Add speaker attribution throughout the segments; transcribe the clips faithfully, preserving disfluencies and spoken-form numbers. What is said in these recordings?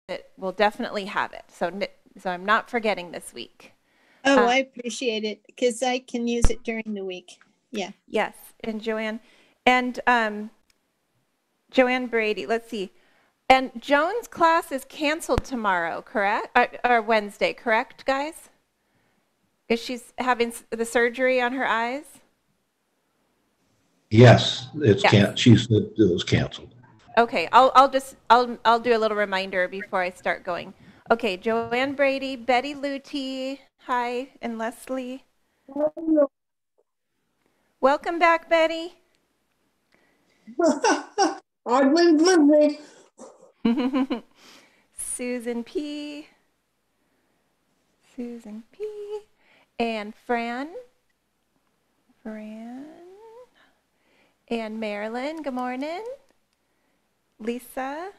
Speaker 1: it, we'll definitely have it. So, so I'm not forgetting this week.
Speaker 2: Oh,
Speaker 1: Um,
Speaker 2: I appreciate it because I can use it during the week. Yeah.
Speaker 1: Yes, and Joanne, and um, Joanne Brady. Let's see. And Joan's class is canceled tomorrow, correct? Or, or Wednesday, correct, guys? Is she's having the surgery on her eyes?
Speaker 3: Yes, it's
Speaker 1: Yes.
Speaker 3: can. She said it was canceled.
Speaker 1: Okay, I'll I'll just I'll I'll do a little reminder before I start going. Okay, Joanne Brady, Betty Luty, hi, and Leslie. Welcome back, Betty.
Speaker 4: I've been busy.
Speaker 1: Susan P. Susan P. And Fran. Fran. And Marilyn, good morning. Lisa.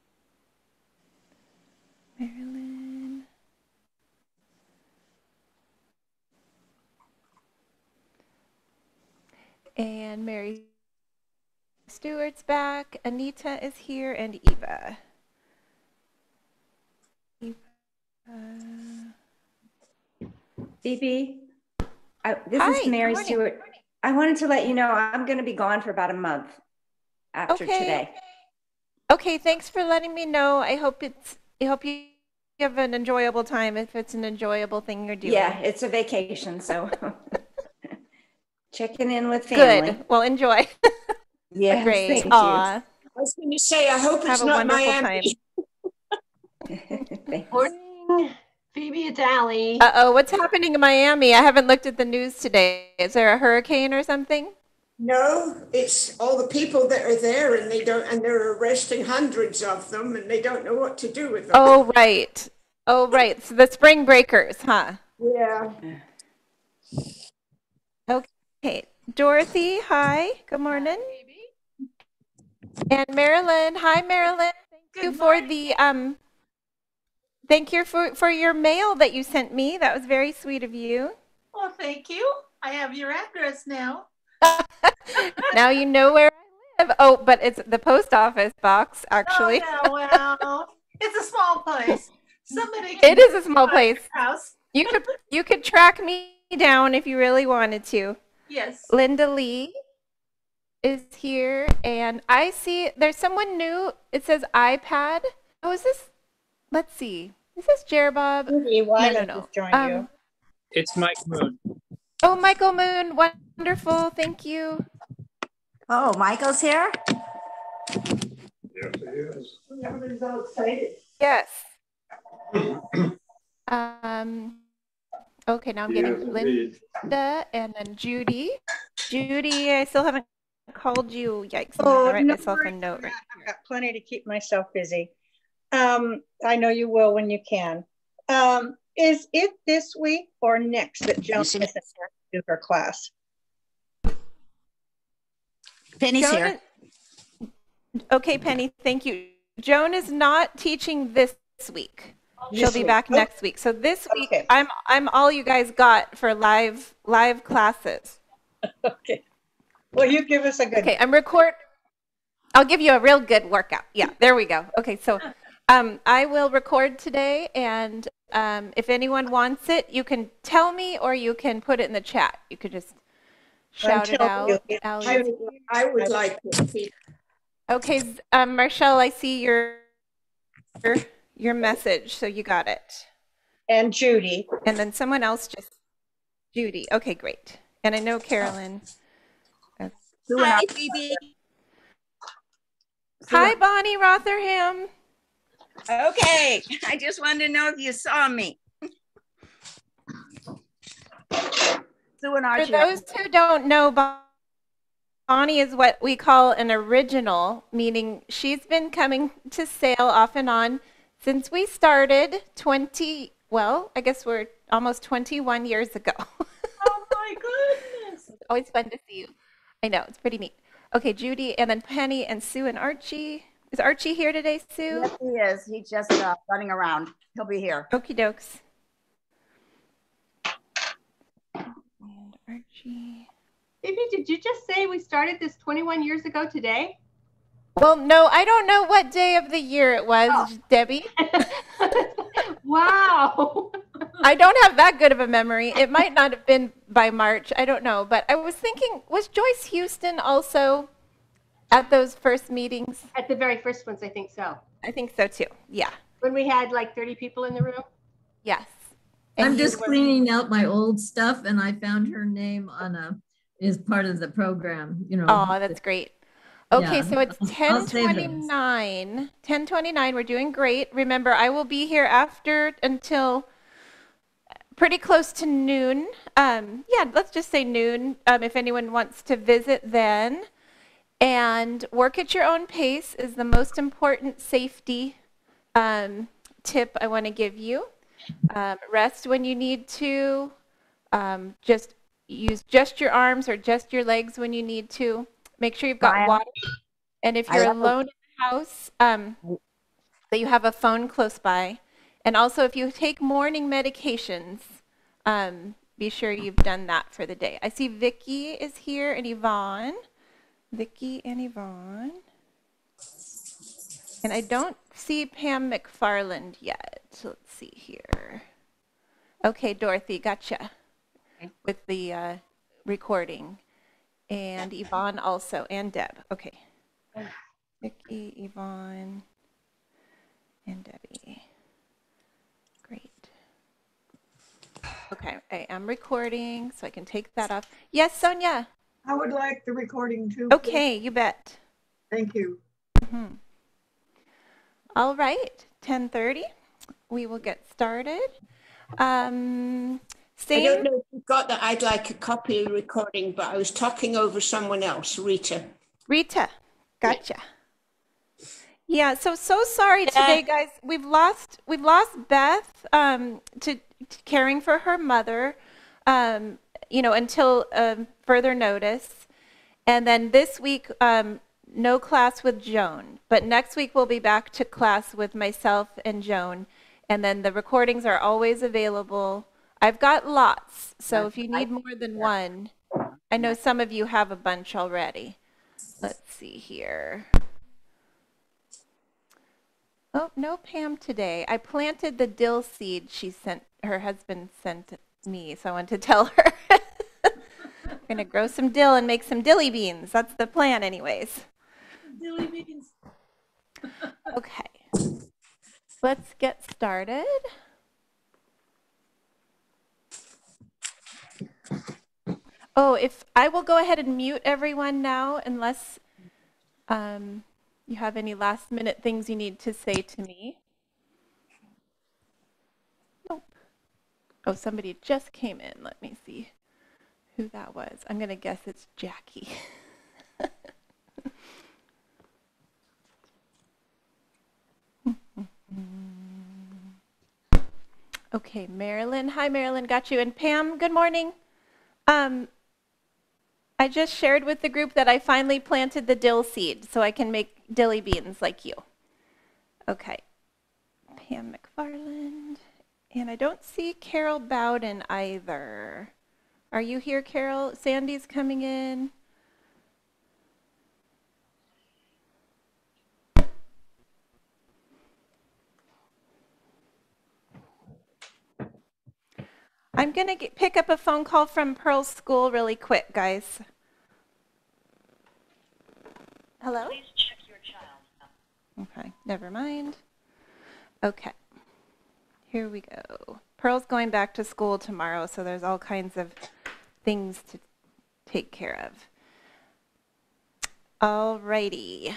Speaker 1: Marilyn. And Mary Stewart's back. Anita is here, and Eva. Eva.
Speaker 5: Phoebe, I, this
Speaker 1: Hi,
Speaker 5: is Mary
Speaker 1: good morning.
Speaker 5: Stewart. I wanted to let you know I'm going to be gone for about a month after
Speaker 1: Okay.
Speaker 5: today.
Speaker 1: Okay, thanks for letting me know. I hope it's. I hope you have an enjoyable time. If it's an enjoyable thing you're doing.
Speaker 5: Yeah, it's a vacation, so checking in with family.
Speaker 1: Good. Well, enjoy.
Speaker 5: Yeah,
Speaker 1: Great.
Speaker 5: thank you.
Speaker 1: Aw.
Speaker 4: I was going to say, I hope it's
Speaker 1: Have a
Speaker 4: not
Speaker 1: wonderful
Speaker 4: Miami.
Speaker 5: Thanks.
Speaker 6: Morning, Phoebe, it's Allie.
Speaker 1: Uh oh, what's happening in Miami? I haven't looked at the news today. Is there a hurricane or something?
Speaker 4: No, it's all the people that are there, and they don't, and they're arresting hundreds of them, and they don't know what to do with them.
Speaker 1: Oh right. Oh right. So the spring breakers, huh?
Speaker 4: Yeah.
Speaker 1: Okay. Dorothy, hi. Good morning. And Marilyn, hi Marilyn. Thank you for the um. Thank you for for your mail that you sent me. That was very sweet of you.
Speaker 7: Well, thank you. I have your address now.
Speaker 1: Now you know where I live. Oh, but it's the post office box, actually.
Speaker 7: Oh, yeah, well, it's a small place. Somebody can
Speaker 1: It is a small place.
Speaker 7: house.
Speaker 1: You could you could track me down if you really wanted to.
Speaker 7: Yes.
Speaker 1: Linda Lee is here, and I see there's someone new. It says iPad. Oh, is this? Let's see. Is this Jerbob?
Speaker 2: Why
Speaker 1: No, no,
Speaker 2: I
Speaker 1: no.
Speaker 2: just joined
Speaker 1: Um,
Speaker 2: you.
Speaker 8: It's Mike Moon.
Speaker 1: Oh, Michael Moon, wonderful. Thank you.
Speaker 5: Oh, Michael's here?
Speaker 3: Yes, it is.
Speaker 4: Everybody's all excited.
Speaker 1: Yes. Um. Okay, now I'm getting Linda and then Judy. Judy, I still haven't called you. Yikes! I'm
Speaker 9: Oh,
Speaker 1: gonna write
Speaker 9: no
Speaker 1: myself a
Speaker 9: worries.
Speaker 1: note. Right
Speaker 9: I've got plenty to keep myself busy. Um, I know you will when you can. Um, is it this week or next that Joan is to do her class?
Speaker 10: Penny's
Speaker 1: Joan
Speaker 10: here.
Speaker 1: is- okay, Penny, thank you. Joan is not teaching this week. She'll
Speaker 9: This
Speaker 1: be
Speaker 9: week.
Speaker 1: back
Speaker 9: Oh.
Speaker 1: next week. So this week,
Speaker 9: Okay.
Speaker 1: I'm I'm all you guys got for live live classes.
Speaker 9: Okay. Well, you give us a good.
Speaker 1: Okay, I'm record. I'll give you a real good workout. Yeah, there we go. Okay, so um, I will record today, and um, if anyone wants it, you can tell me or you can put it in the chat. You could just shout it
Speaker 9: Until
Speaker 1: out.
Speaker 9: you-
Speaker 1: Ally.
Speaker 4: I, I would like to see.
Speaker 1: Okay, um, Marshall, I see your, your your message, so you got it.
Speaker 9: And Judy.
Speaker 1: And then someone else just Judy. Okay, great. And I know Carolyn. Uh,
Speaker 10: Hi, Phoebe.
Speaker 1: Hi, Bonnie Rotherham.
Speaker 10: Okay, I just wanted to know if you saw me. Sue and
Speaker 1: For
Speaker 10: Archie.
Speaker 1: those who don't know, Bon- Bonnie is what we call an original, meaning she's been coming to Sale off and on since we started twenty, well, I guess we're almost twenty-one years ago.
Speaker 7: Oh my goodness.
Speaker 1: It's always fun to see you. I know, it's pretty neat. Okay, Judy, and then Penny and Sue and Archie. Is Archie here today, Sue?
Speaker 10: Yes, he is. He's just uh, running around. He'll be here.
Speaker 1: Okie dokes. And Archie.
Speaker 11: Phoebe, did you just say we started this twenty-one years ago today?
Speaker 1: Well, no, I don't know what day of the year it was,
Speaker 6: Oh.
Speaker 1: Debbie.
Speaker 6: Wow.
Speaker 1: I don't have that good of a memory. It might not have been by March. I don't know. But I was thinking, was Joyce Houston also at those first meetings?
Speaker 6: At the very first ones, I think so.
Speaker 1: I think so too. Yeah.
Speaker 6: When we had like thirty people in the room.
Speaker 1: Yes.
Speaker 11: I'm
Speaker 1: And you
Speaker 11: just
Speaker 1: were-
Speaker 11: cleaning out my old stuff and I found her name on a, is part of the program, you know.
Speaker 1: Oh, that's great. Okay,
Speaker 11: Yeah,
Speaker 1: so it's
Speaker 11: I'll-
Speaker 1: ten
Speaker 11: I'll save those.
Speaker 1: twenty-nine. ten twenty-nine, we're doing great. Remember, I will be here after until pretty close to noon. Um, yeah, let's just say noon, um, if anyone wants to visit then. And work at your own pace is the most important safety um, tip I want to give you. Um, rest when you need to. Um, just use just your arms or just your legs when you need to. Make sure you've got
Speaker 5: Smile.
Speaker 1: water. And if
Speaker 5: I
Speaker 1: you're
Speaker 5: love it.
Speaker 1: alone in the house, um, that you have a phone close by. And also, if you take morning medications, um, be sure you've done that for the day. I see Vicky is here and Yvonne. Vicky and Yvonne. And I don't see Pam McFarland yet. Let's see here. Okay, Dorothy, gotcha. With the uh, recording. And Yvonne also, and Deb. Okay. Vicky, Yvonne, and Debbie. Great. Okay, I am recording, so I can take that off. Yes, Sonia.
Speaker 12: I would like the recording too.
Speaker 1: Okay, you bet.
Speaker 12: Thank you.
Speaker 1: Mm-hmm. All right, ten thirty. We will get started. Um,
Speaker 4: I don't
Speaker 1: same.
Speaker 4: know if you got that. I'd like a copy of the recording, but I was talking over someone else, Rita.
Speaker 1: Rita, gotcha. Yeah, so so sorry today, guys. We've lost we've lost Beth um, to, to caring for her mother, um, you know, until um, further notice. And then this week, um, no class with Joan. But next week we'll be back to class with myself and Joan. And then the recordings are always available. I've got lots, so if you need more than one, I know some of you have a bunch already. Let's see here. Oh, no Pam today. I planted the dill seed she sent, her husband sent me, so I want to tell her. I'm going to grow some dill and make some dilly beans. That's the plan anyways.
Speaker 11: Dilly beans.
Speaker 1: Okay. Let's get started. Oh, if I will go ahead and mute everyone now, unless um, you have any last minute things you need to say to me. Nope. Oh, somebody just came in. Let me see who that was. I'm going to guess it's Jackie. Okay, Marilyn. Hi, Marilyn. Got you. And Pam, good morning. Um, I just shared with the group that I finally planted the dill seed so I can make dilly beans like you. Okay. Pam McFarland. And I don't see Carol Bowden either. Are you here, Carol? Sandy's coming in. I'm going to pick up a phone call from Pearl's school really quick, guys. Hello?
Speaker 13: Please check your child.
Speaker 1: Okay, never mind. Okay, here we go. Pearl's going back to school tomorrow, so there's all kinds of things to take care of. All righty.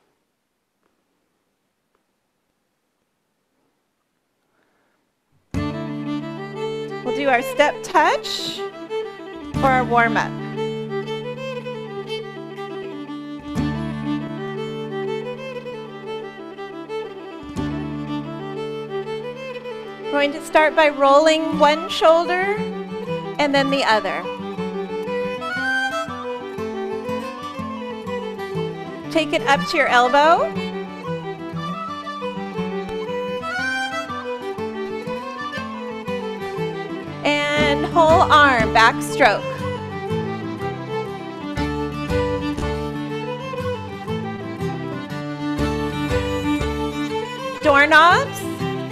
Speaker 1: We'll do our step touch for our warm-up. We're going to start by rolling one shoulder and then the other. Take it up to your elbow. And whole arm, back stroke. doorknobs.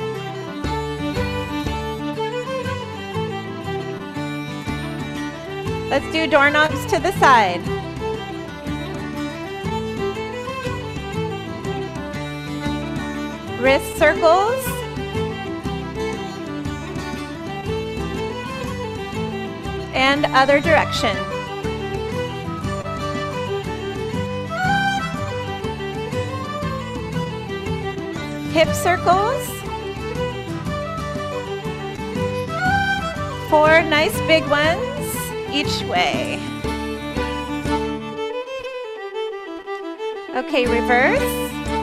Speaker 1: Let's do doorknobs to the side. Wrist circles. And other direction. Hip circles. Four nice big ones each way. Okay, reverse.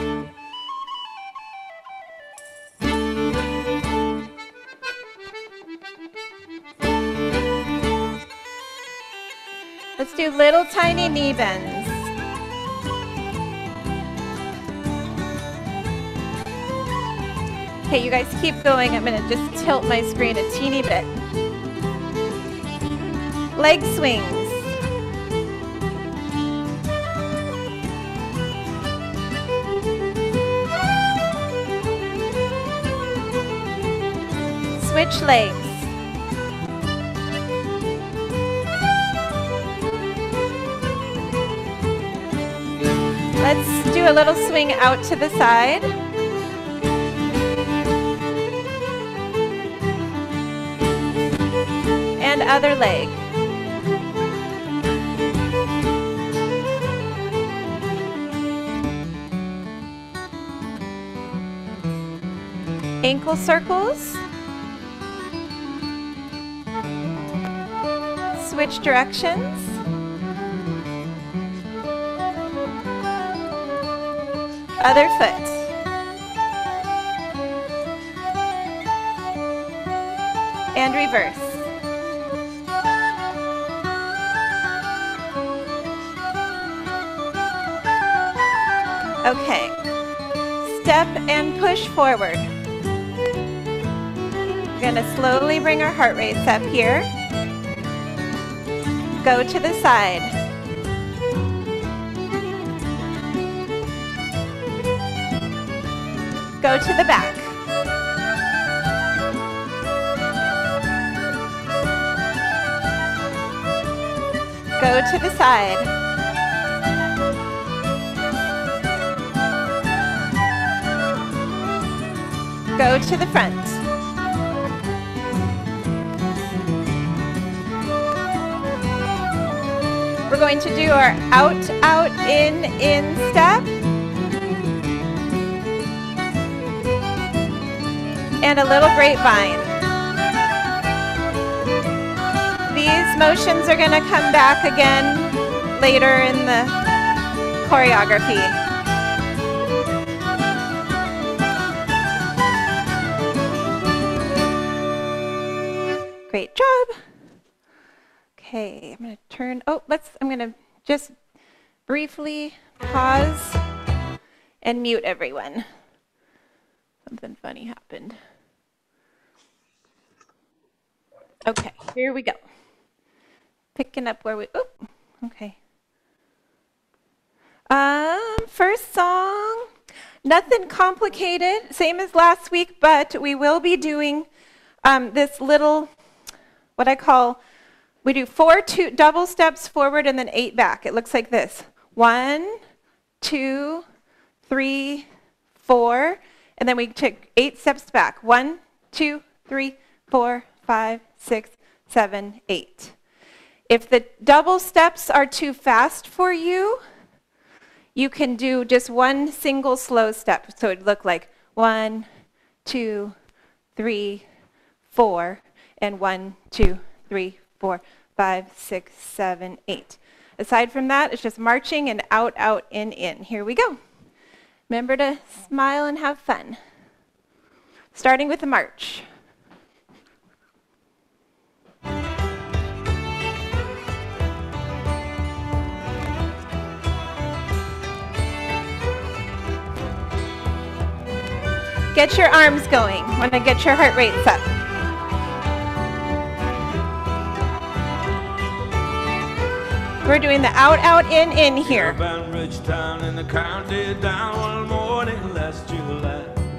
Speaker 1: Let's do little tiny knee bends. Okay, you guys keep going. I'm gonna just tilt my screen a teeny bit. Leg swings. Switch legs. Let's do a little swing out to the side. And other leg. Ankle circles. Switch directions. Other foot. And reverse. Okay. Step and push forward. We're going to slowly bring our heart rates up here. Go to the side. Go to the back. Go to the side. Go to the front. We're going to do our out, out, in, in step. And a little grapevine. These motions are going to come back again later in the choreography. Great job. Okay, I'm going to turn, oh, let's, I'm going to just briefly pause and mute everyone. Something funny happened. Okay, here we go. Picking up where we, oh, okay. Um, first song, nothing complicated, same as last week, but we will be doing um, this little, what I call, we do four two double steps forward and then eight back. It looks like this. One, two, three, four, and then we take eight steps back. One, two, three, four, five, six, seven, eight. If the double steps are too fast for you, you can do just one single slow step. So it'd look like one, two, three, four, and one, two, three, four, five, six, seven, eight. Aside from that, it's just marching and out, out, in, in. Here we go. Remember to smile and have fun. Starting with the march. Get your arms going. Want to get your heart rates up. We're doing the out, out, in, in here.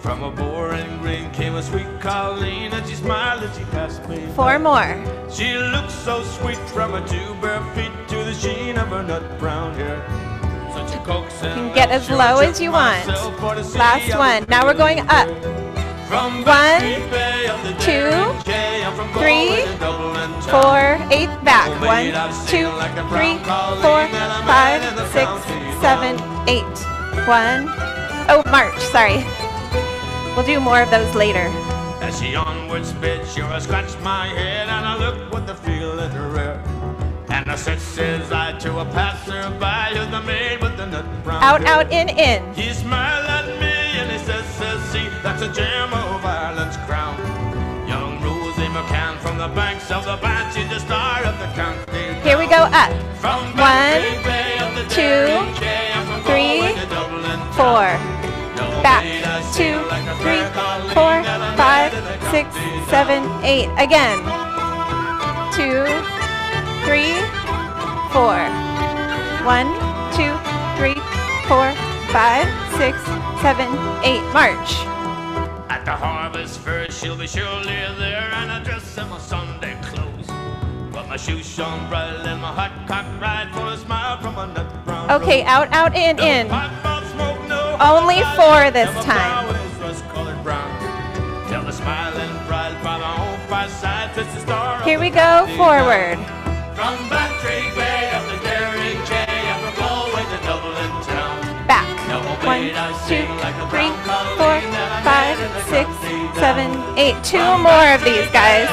Speaker 14: From a boring green came a sweet Colleen, and she smiled as she passed me.
Speaker 1: Four more.
Speaker 14: She looked so sweet from her two bare feet to the sheen of her nut brown hair. Such a coaxing.
Speaker 1: You can get as low as you want. Last one. Now we're going up. One, two, three, four, eight, back. One, two, three, four, five, six, seven, eight. One, oh, march, sorry. We'll do more of those later.
Speaker 14: As she onward sped, sure I scratched my head, and I looked with the feel in her hair. And I said, says I to a passerby, who's the maid with the nut brown
Speaker 1: Out,
Speaker 14: hair.
Speaker 1: out, in, in.
Speaker 14: He smiled at me and he says, says, see, that's a gem of Ireland's crown. Young Rosie McCann from the banks of the Banff, she's the star of the county.
Speaker 1: Here we go up.
Speaker 14: From
Speaker 1: One, two, three, four. Back. Two, three, four, five, six, seven, eight. Again. Two, three, four. One, two, three, four, five, six, seven, eight. March.
Speaker 14: At the harvest fair, she'll be surely there, and I dress in my Sunday clothes. But my shoes shone bright and my hot cock ride for a smile from a nut brown.
Speaker 1: Okay, out, out, in, in.
Speaker 14: No smoke, no
Speaker 1: Only four this time.
Speaker 14: Till the smiling bride by my own fireside twist the star.
Speaker 1: Here we go, forward.
Speaker 14: From Bantry Bay up the Derry Jay, and from Galway to Dublin town.
Speaker 1: Back. One, two, three, four, five, six, seven, eight. Two more of these, guys.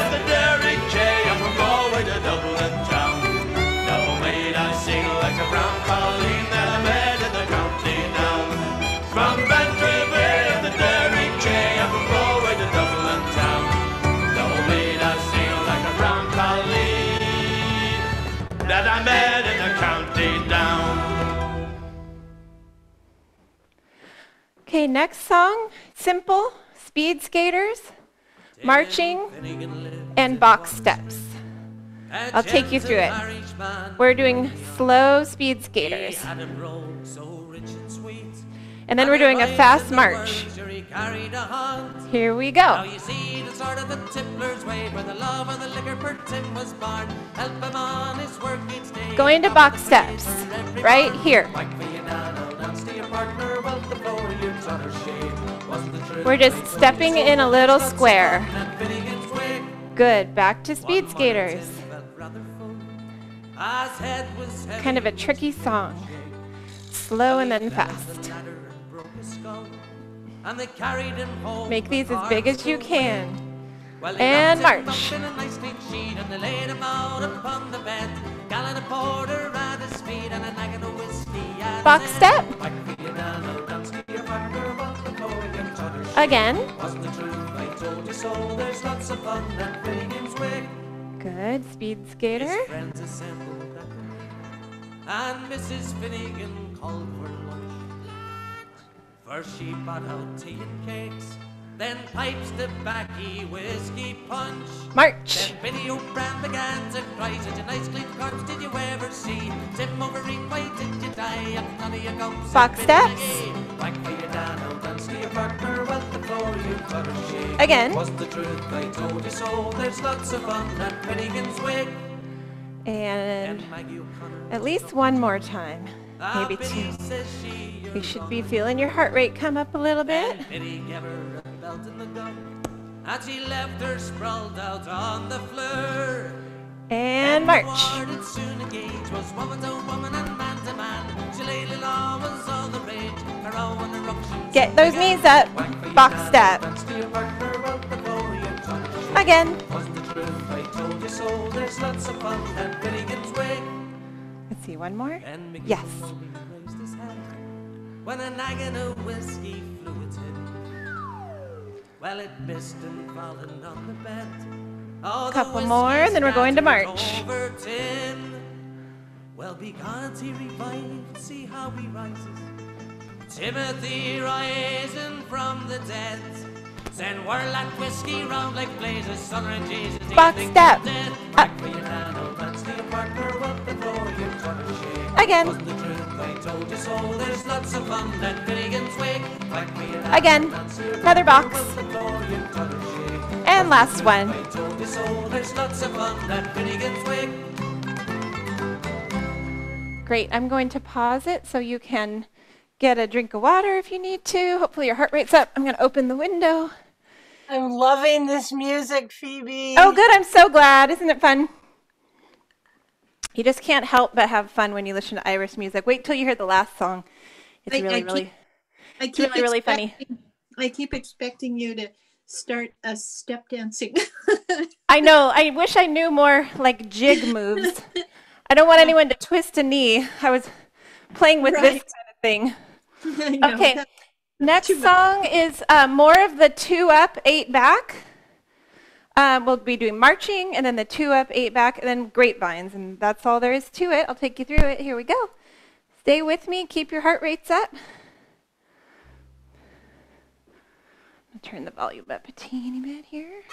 Speaker 14: From Bantry Bay up the Derry Jay, and from Galway to Dublin town. No maid I've seen like a brown colleen that I met in the county down.
Speaker 1: Okay, next song, simple, speed skaters, marching, and box steps. I'll take you through it. We're doing slow speed skaters. And then we're doing a fast march. Here we go. Going to box steps, right here. We're just stepping in a little square. Good, back to speed skaters. Kind of a tricky song. Slow and then fast. Make these as big as you can. And march. Box step. Again. Good, speed skater.
Speaker 15: And Missus Finnegan called for lunch. First she brought out tea and cakes, then pipes, tobacco, whiskey, punch.
Speaker 1: March.
Speaker 15: Then Biddy O'Brien began to cry, such a nice clean corpse did you ever see? Tim Overeem, why did you die? And none of you come
Speaker 1: box steps.
Speaker 15: Back for your Dan, I'll dance to your partner, well the floor you got her shake.
Speaker 1: Again.
Speaker 15: Wasn't the truth I told you so? There's lots of fun at Finnegan's Wake.
Speaker 1: And at least one more time, maybe two. You should be feeling your heart rate come up a little bit.
Speaker 15: And she left her sprawled out on the floor.
Speaker 1: And march.
Speaker 15: Soon engaged was woman to woman and man to man. She lately law was all the rage. Her own eruptions.
Speaker 1: Get those knees up. Box step. Again. Let's see, one more. Yes.
Speaker 15: When a nagging of whiskey flew its head, well, it missed and fallen on the bed.
Speaker 1: A couple more, and then we're going to march.
Speaker 15: Well, because he revived, see how he rises. Timothy rising from the dead. Send whirl that whiskey round like blazes, son and Jesus.
Speaker 1: Box step. Up. Again.
Speaker 15: told you so. There's lots of fun at Finnegan's Wake.
Speaker 1: Again, another box. And last one.
Speaker 15: I told you so. There's lots of fun at Finnegan's Wake.
Speaker 1: Great. I'm going to pause it so you can get a drink of water if you need to. Hopefully your heart rate's up. I'm going to open the window.
Speaker 7: I'm loving this music, Phoebe.
Speaker 1: Oh, good. I'm so glad. Isn't it fun? You just can't help but have fun when you listen to Irish music. Wait till you hear the last song. It's
Speaker 2: I-
Speaker 1: really,
Speaker 2: I keep-
Speaker 1: really,
Speaker 2: I
Speaker 1: it's
Speaker 2: keep
Speaker 1: really, really funny.
Speaker 2: expecting- I keep expecting you to start a step dancing.
Speaker 1: I know. I wish I knew more like jig moves. I don't want anyone to twist a knee. I was playing with this
Speaker 2: Right.
Speaker 1: kind of thing.
Speaker 2: I know.
Speaker 1: Okay.
Speaker 2: That-
Speaker 1: Next
Speaker 2: too much.
Speaker 1: song is uh, more of the two up, eight back. Um, we'll be doing marching and then the two up, eight back, and then grapevines. And that's all there is to it. I'll take you through it. Here we go. Stay with me. Keep your heart rates up. I'll turn the volume up a teeny bit here.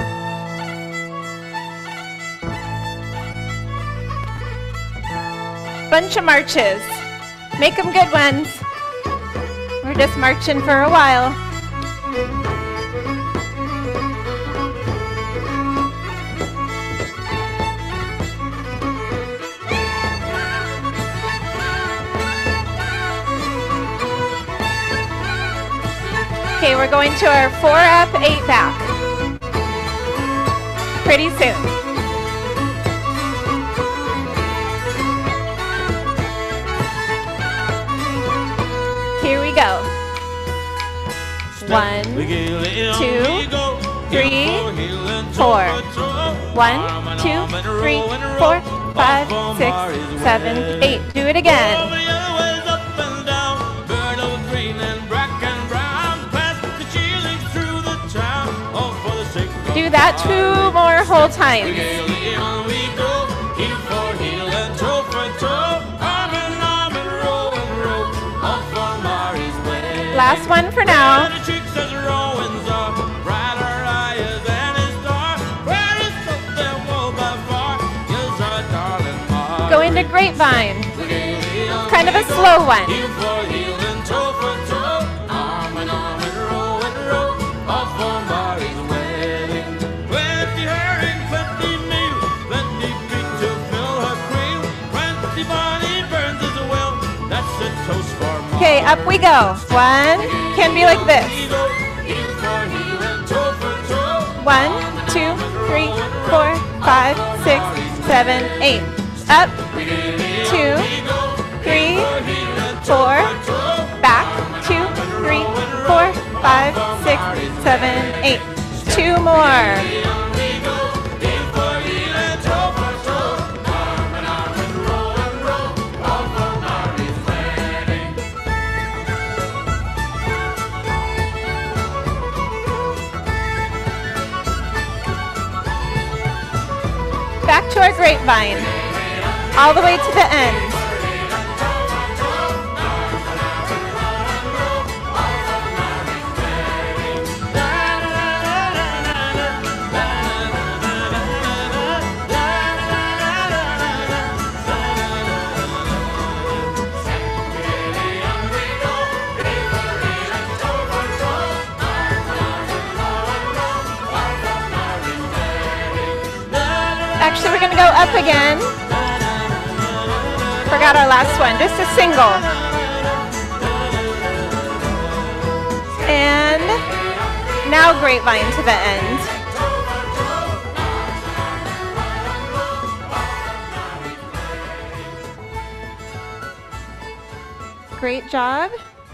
Speaker 1: Bunch of marches. Make them good ones. We're just marching for a while. Okay, we're going to our four up, eight back. Pretty soon. Here we go. One, two, three, four. One, two, three, four, five, six, seven, eight. Do it again. Do that two more whole times. Last one for now. Go into grapevine. Kind of a slow one. Okay, up we go. One, can be like this. One, two, three, four, five, six, seven, eight. Up, two, three, four, back, two, three, four, five, six, seven, eight. Two more. Back to our grapevine, all the way to the end. Actually, we're going to go up again. Forgot our last one, just a single. And now grapevine to the end. Great job.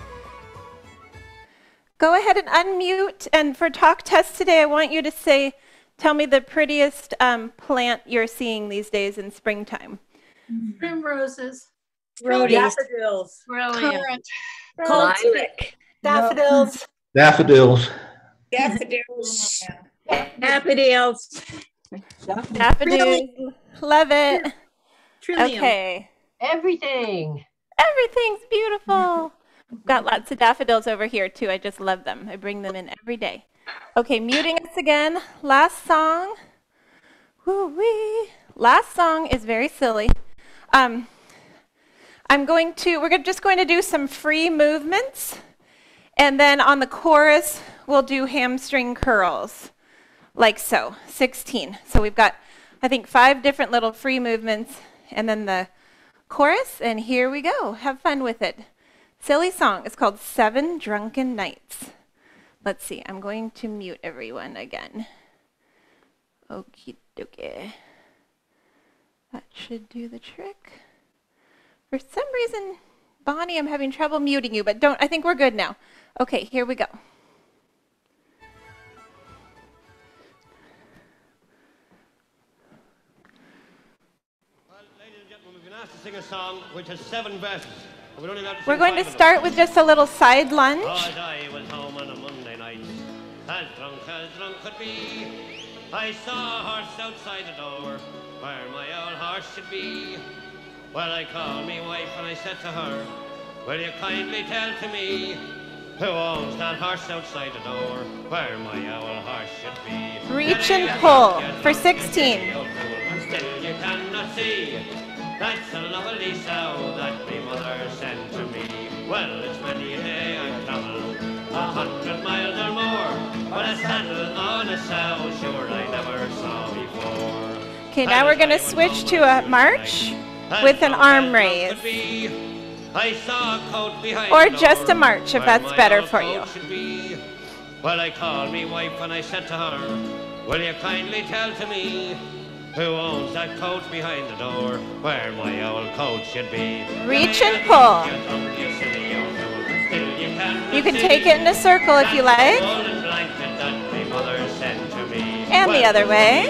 Speaker 1: Go ahead and unmute. And for talk test today, I want you to say, tell me the prettiest um, plant you're seeing these days in springtime.
Speaker 7: Primroses.
Speaker 9: Rhodey.
Speaker 7: Daffodils. Brilliant.
Speaker 9: Currant.
Speaker 7: Lilac. Daffodils.
Speaker 3: Daffodils.
Speaker 10: Daffodils. Daffodils.
Speaker 1: Daffodils. Love it.
Speaker 2: Trillium.
Speaker 1: Okay.
Speaker 6: Everything.
Speaker 1: Everything's beautiful. Got lots of daffodils over here too. I just love them. I bring them in every day. Okay, muting us again. Last song. Woo-wee. Last song is very silly. Um, I'm going to, we're just going to do some free movements. And then on the chorus, we'll do hamstring curls, like so, sixteen. So we've got, I think, five different little free movements, and then the chorus, and here we go. Have fun with it. Silly song. It's called Seven Drunken Nights. Let's see. I'm going to mute everyone again. Okie dokie. That should do the trick. For some reason, Bonnie, I'm having trouble muting you, but don't, I think we're good now. Okay, here we go.
Speaker 14: Well, ladies and gentlemen, we've been asked to sing a song which has seven verses. We're, only allowed to
Speaker 1: We're
Speaker 14: sing
Speaker 1: going to
Speaker 14: five of
Speaker 1: start
Speaker 14: them.
Speaker 1: with just a little side lunge.
Speaker 14: Oh, as I was home on a Monday night, as drunk as drunk could be, I saw a horse outside the door, where my old horse should be. Well, I called me wife and I said to her, will you kindly tell to me, who owns that horse outside the door, where my old horse should be?
Speaker 1: Reach and pull for sixteen.
Speaker 14: Still you cannot see, that's a lovely sow that my mother sent to me. Well, it's many a day I've travelled a hundred miles or more, but a saddle on a sow, sure I never saw before.
Speaker 1: Okay, now we're going to switch to a march with an arm raise.
Speaker 14: I saw a coat behind
Speaker 1: Or
Speaker 14: the
Speaker 1: just
Speaker 14: door
Speaker 1: a march if
Speaker 14: where
Speaker 1: that's
Speaker 14: my
Speaker 1: better
Speaker 14: old
Speaker 1: for
Speaker 14: coat
Speaker 1: you.
Speaker 14: should be. Well, I called me wife and I said to her, will you kindly tell to me, who owns that coat behind the door, where my old coat should be?
Speaker 1: Reach and pull. You can take it in a circle if you like. And the other way.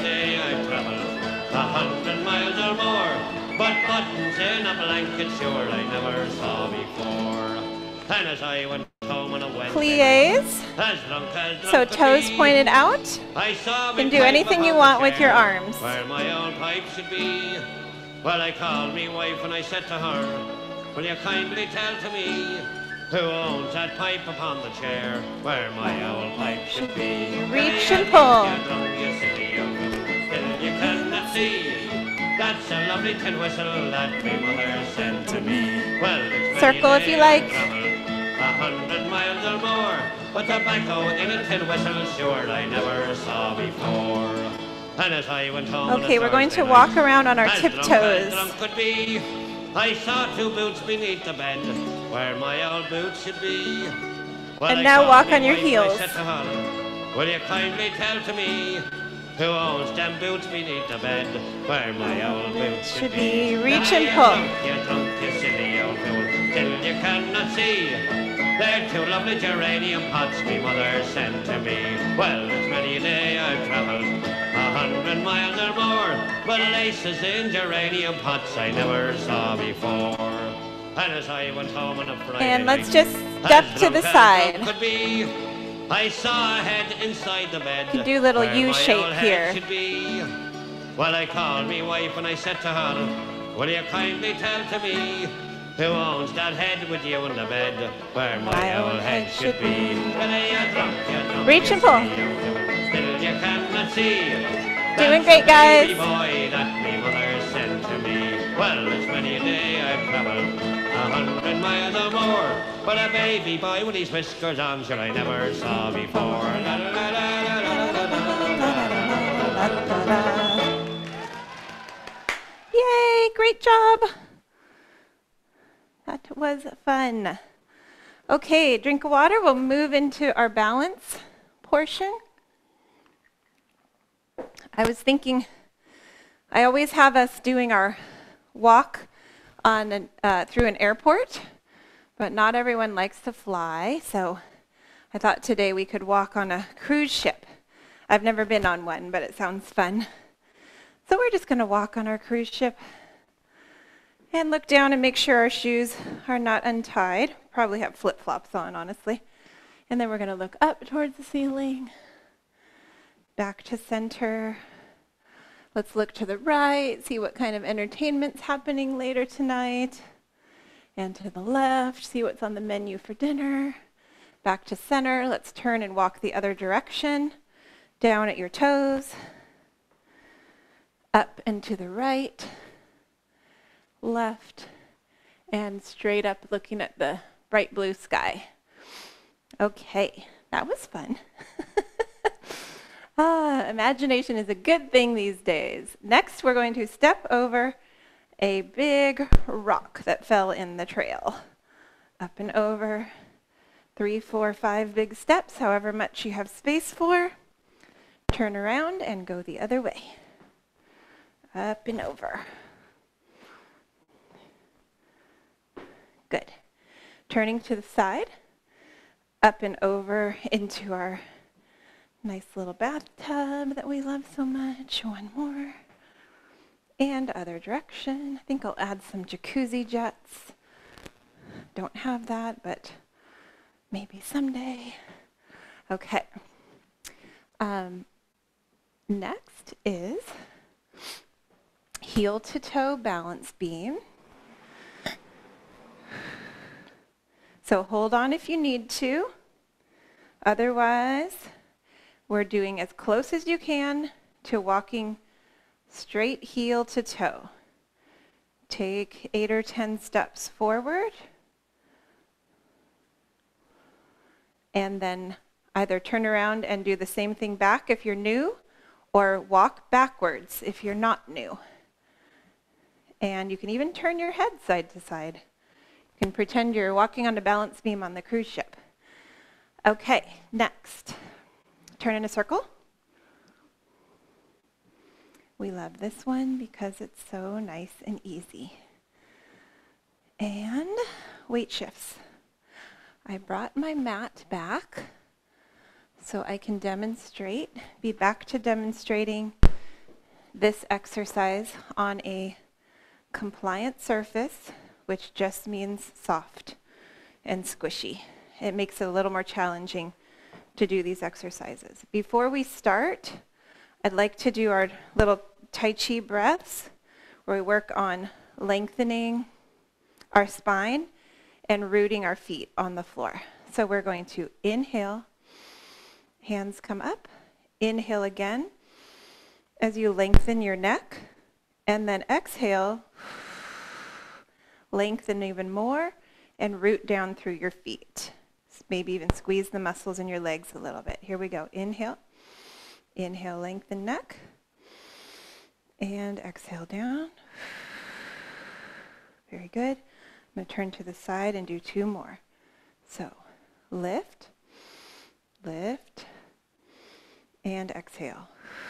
Speaker 14: A hundred miles or more, but buttons in a blanket sure I never saw before. And as I went home on a Wednesday,
Speaker 1: Plies.
Speaker 14: as drunk as drunk
Speaker 1: So
Speaker 14: could
Speaker 1: toes
Speaker 14: be,
Speaker 1: pointed out.
Speaker 14: I saw
Speaker 1: You can
Speaker 14: me
Speaker 1: do
Speaker 14: pipe
Speaker 1: anything you
Speaker 14: upon
Speaker 1: want
Speaker 14: the
Speaker 1: with your
Speaker 14: chair,
Speaker 1: arms.
Speaker 14: where my old pipe should be. Well, I called me wife and I said to her, will you kindly tell to me, who owns that pipe upon the chair, where my old pipe should be?
Speaker 1: Reach and pull.
Speaker 14: You're drunk, you silly young fool, still you cannot see. That's a lovely tin whistle that my mother sent to me. Well, it's
Speaker 1: Circle if you like.
Speaker 14: a hundred miles or more, but tobacco in a tin whistle, sure I never saw before. And as I went home on a
Speaker 1: Okay, we're going to
Speaker 14: Thursday
Speaker 1: walk
Speaker 14: night,
Speaker 1: around on our
Speaker 14: as drunk as
Speaker 1: tiptoes.
Speaker 14: drunk could be, I saw two boots beneath the bed, where my old boots should be. Well,
Speaker 1: And
Speaker 14: I
Speaker 1: now
Speaker 14: called
Speaker 1: walk
Speaker 14: me
Speaker 1: on your
Speaker 14: wife and
Speaker 1: heels.
Speaker 14: I said to her, will you kindly tell to me, who owns them boots beneath the bed, where my old boots should be?
Speaker 1: Reach and
Speaker 14: You're
Speaker 1: pull.
Speaker 14: drunk, you're drunk, you silly old fool, till you cannot see. They're two lovely geranium pots me mother sent to me. Well, it's many a day I've travelled a hundred miles or more, but laces in geranium pots I never saw before. And as I went home on a Friday
Speaker 1: And let's
Speaker 14: night,
Speaker 1: just step
Speaker 14: as
Speaker 1: to the
Speaker 14: drunk as
Speaker 1: side.
Speaker 14: drunk could be, I saw a head inside the bed.
Speaker 1: You can do a little
Speaker 14: where
Speaker 1: U
Speaker 14: my
Speaker 1: shape
Speaker 14: old head
Speaker 1: here.
Speaker 14: should be. Well, I called me wife and I said to her, will you kindly tell to me, who owns that head with you in the bed, where my,
Speaker 1: My
Speaker 14: old
Speaker 1: old
Speaker 14: head
Speaker 1: head
Speaker 14: should
Speaker 1: should
Speaker 14: be? Well, you're drunk, you're drunk,
Speaker 1: Reach
Speaker 14: you
Speaker 1: and pull.
Speaker 14: silly old fool, still you cannot see.
Speaker 1: Doing
Speaker 14: That's
Speaker 1: great,
Speaker 14: a
Speaker 1: guys.
Speaker 14: baby boy that me mother sent to me. Well, it's many a day I've travelled a hundred miles or more, but a baby boy with his whiskers on, sure I never saw before. La, la, la, la, la, la, la, la, la.
Speaker 1: Yay, great job. That was fun. Okay, drink of water. We'll move into our balance portion. I was thinking, I always have us doing our walk on an, uh, through an airport, but not everyone likes to fly, so I thought today we could walk on a cruise ship. I've never been on one, but it sounds fun. So we're just going to walk on our cruise ship and look down and make sure our shoes are not untied. Probably have flip-flops on, honestly. And then we're going to look up towards the ceiling, back to center. Let's look to the right, see what kind of entertainment's happening later tonight. And to the left, see what's on the menu for dinner. Back to center. Let's turn and walk the other direction. Down at your toes. Up and to the right. Left and straight up looking at the bright blue sky. Okay, that was fun. ah, imagination is a good thing these days. Next, we're going to step over a big rock that fell in the trail. Up and over, three, four, five big steps, however much you have space for. Turn around and go the other way. Up and over. Good. Turning to the side, up and over into our nice little bathtub that we love so much. One more. And other direction. I think I'll add some jacuzzi jets. Don't have that, but maybe someday. Okay. Um, next is heel to toe balance beam. So hold on if you need to. Otherwise, we're doing as close as you can to walking straight heel to toe. Take eight or ten steps forward. And then either turn around and do the same thing back if you're new, or walk backwards if you're not new. And you can even turn your head side to side. You can pretend you're walking on a balance beam on the cruise ship. Okay, next. Turn in a circle. We love this one because it's so nice and easy. And weight shifts. I brought my mat back so I can demonstrate, be back to demonstrating this exercise on a compliant surface, which just means soft and squishy. It makes it a little more challenging to do these exercises. Before we start, I'd like to do our little Tai Chi breaths, where we work on lengthening our spine and rooting our feet on the floor. So we're going to inhale, hands come up, inhale again as you lengthen your neck, and then exhale, lengthen even more, and root down through your feet. Maybe even squeeze the muscles in your legs a little bit. Here we go. Inhale. Inhale, lengthen neck. And exhale down. Very good. I'm going to turn to the side and do two more. So lift, lift, and exhale.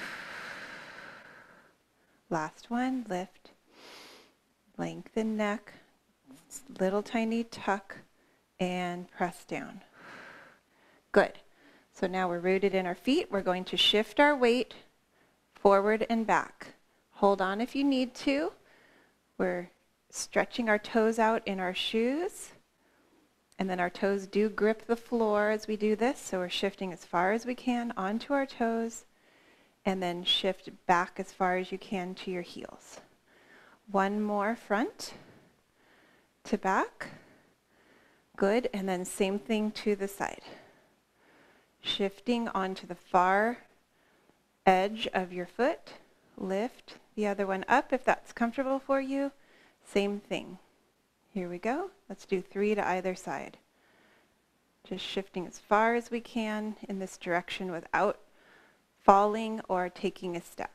Speaker 1: Last one, lift, lengthen neck, little tiny tuck, and press down. Good. So now we're rooted in our feet. We're going to shift our weight forward and back. Hold on if you need to. We're stretching our toes out in our shoes. And then our toes do grip the floor as we do this. So we're shifting as far as we can onto our toes. And then shift back as far as you can to your heels. One more front to back. Good. And then same thing to the side. Shifting onto the far edge of your foot. Lift the other one up if that's comfortable for you. Same thing. Here we go. Let's do three to either side. Just shifting as far as we can in this direction without falling or taking a step.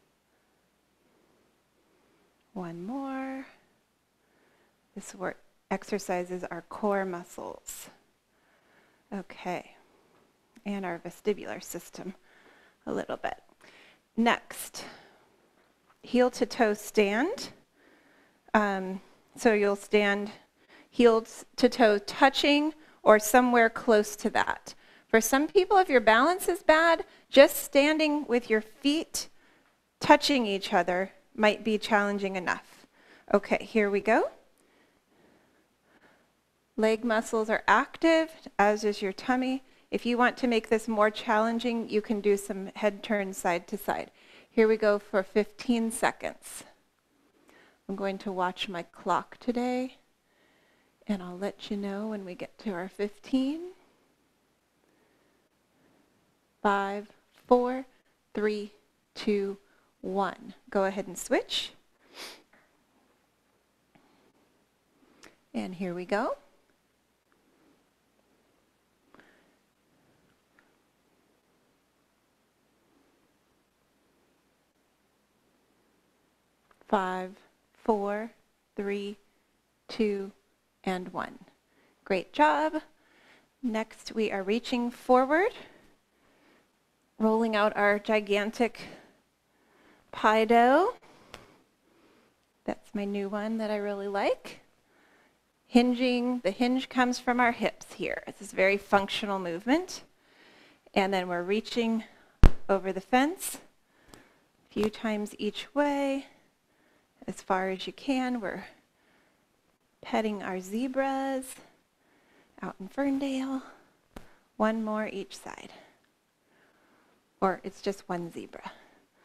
Speaker 1: One more. This work exercises our core muscles. Okay. And our vestibular system a little bit. Next, heel to toe stand. Um, so you'll stand heels to toe touching or somewhere close to that. For some people, if your balance is bad, just standing with your feet touching each other might be challenging enough. Okay, here we go. Leg muscles are active, as is your tummy. If you want to make this more challenging, you can do some head turns side to side. Here we go for fifteen seconds. I'm going to watch my clock today, and I'll let you know when we get to our fifteen. Five, four, three, two, one. Go ahead and switch. And here we go. Five, four, three, two, and one. Great job. Next, we are reaching forward, rolling out our gigantic pie dough. That's my new one that I really like. Hinging, the hinge comes from our hips here. This is a very functional movement. And then we're reaching over the fence a few times each way, as far as you can. We're petting our zebras out in Ferndale. One more each side. Or it's just one zebra.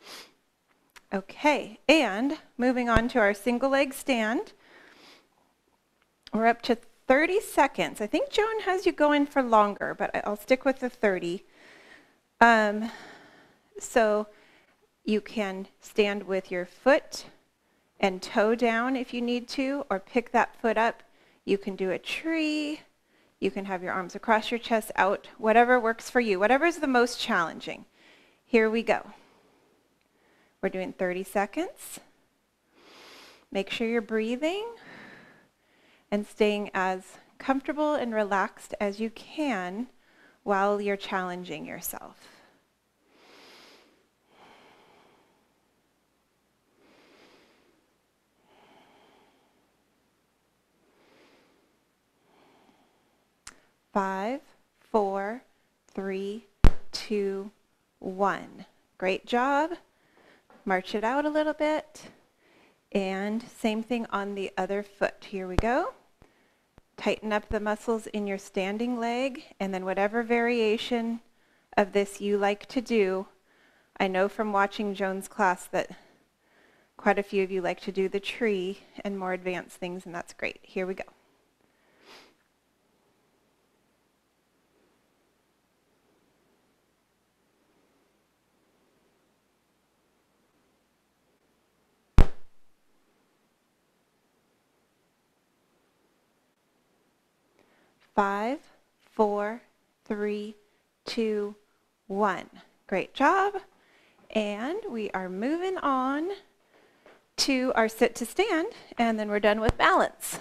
Speaker 1: Okay, and moving on to our single leg stand. We're up to thirty seconds. I think Joan has you going for longer, but I'll stick with the thirty. Um, so you can stand with your foot and toe down if you need to, or pick that foot up. You can do a tree. You can have your arms across your chest out, whatever works for you, whatever is the most challenging. Here we go. We're doing thirty seconds. Make sure you're breathing and staying as comfortable and relaxed as you can while you're challenging yourself. Five, four, three, two, one. Great job. March it out a little bit. And same thing on the other foot. Here we go. Tighten up the muscles in your standing leg, and then whatever variation of this you like to do. I know from watching Joan's class that quite a few of you like to do the tree and more advanced things, and that's great. Here we go. Five, four, three, two, one. Great job. And we are moving on to our sit to stand, and then we're done with balance.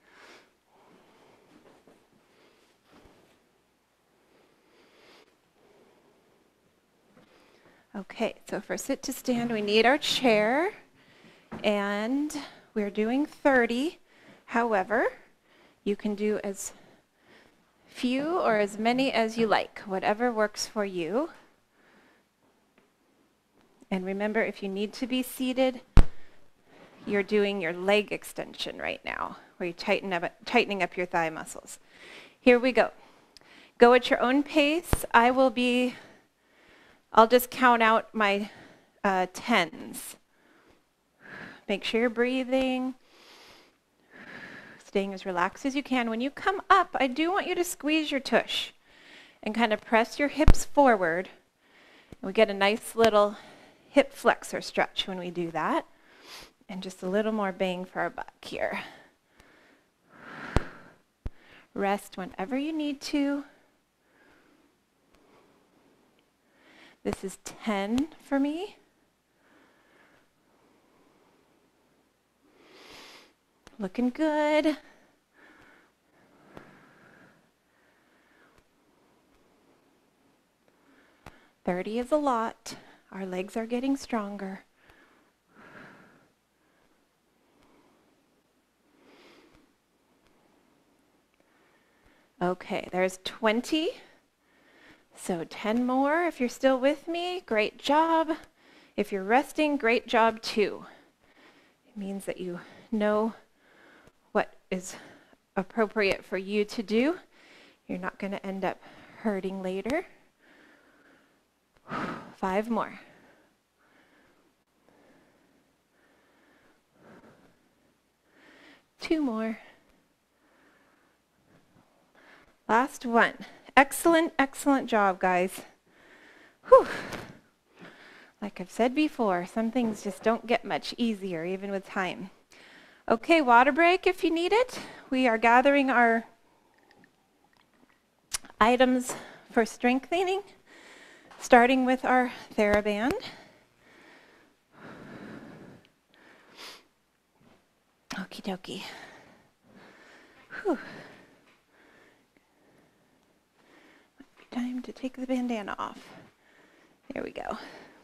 Speaker 1: Okay, so for sit to stand, we need our chair, and we're doing thirty. However, you can do as few or as many as you like, whatever works for you. And remember, if you need to be seated, you're doing your leg extension right now, where you tighten up, tightening up your thigh muscles. Here we go. Go at your own pace. I will be, I'll just count out my uh, tens. Make sure you're breathing, staying as relaxed as you can. When you come up, I do want you to squeeze your tush and kind of press your hips forward. And we get a nice little hip flexor stretch when we do that. And just a little more bang for our buck here. Rest whenever you need to. This is ten for me. Looking good. thirty is a lot. Our legs are getting stronger. Okay, there's twenty. So ten more if you're still with me. Great job. If you're resting, great job too. It means that you know what is appropriate for you to do. You're not going to end up hurting later. Five more. Two more. Last one. Excellent, excellent job, guys. Whew. Like I've said before, some things just don't get much easier, even with time. Okay, water break if you need it. we are gathering our items for strengthening, starting with our TheraBand. Okie dokie. Whew. Time to take the bandana off. There we go.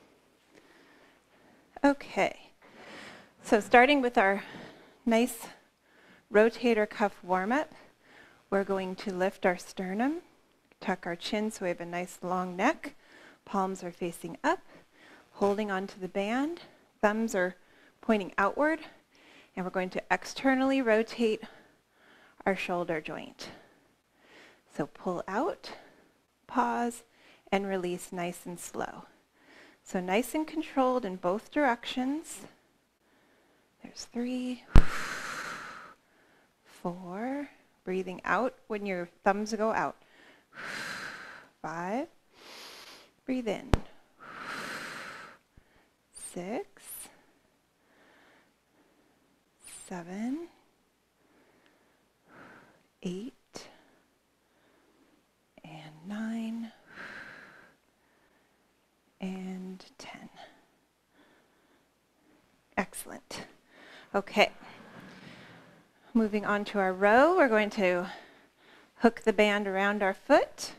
Speaker 1: Okay. So starting with our nice rotator cuff warm-up, we're going to lift our sternum, tuck our chin so we have a nice long neck. Palms are facing up, holding onto the band. Thumbs are pointing outward, and we're going to externally rotate our shoulder joint. So pull out, pause, and release nice and slow. So nice and controlled in both directions. There's three, four, breathing out when your thumbs go out. Five, breathe in. Six, seven, eight, and nine, and ten. Excellent. Okay. Moving on to our row, we're going to hook the band around our foot.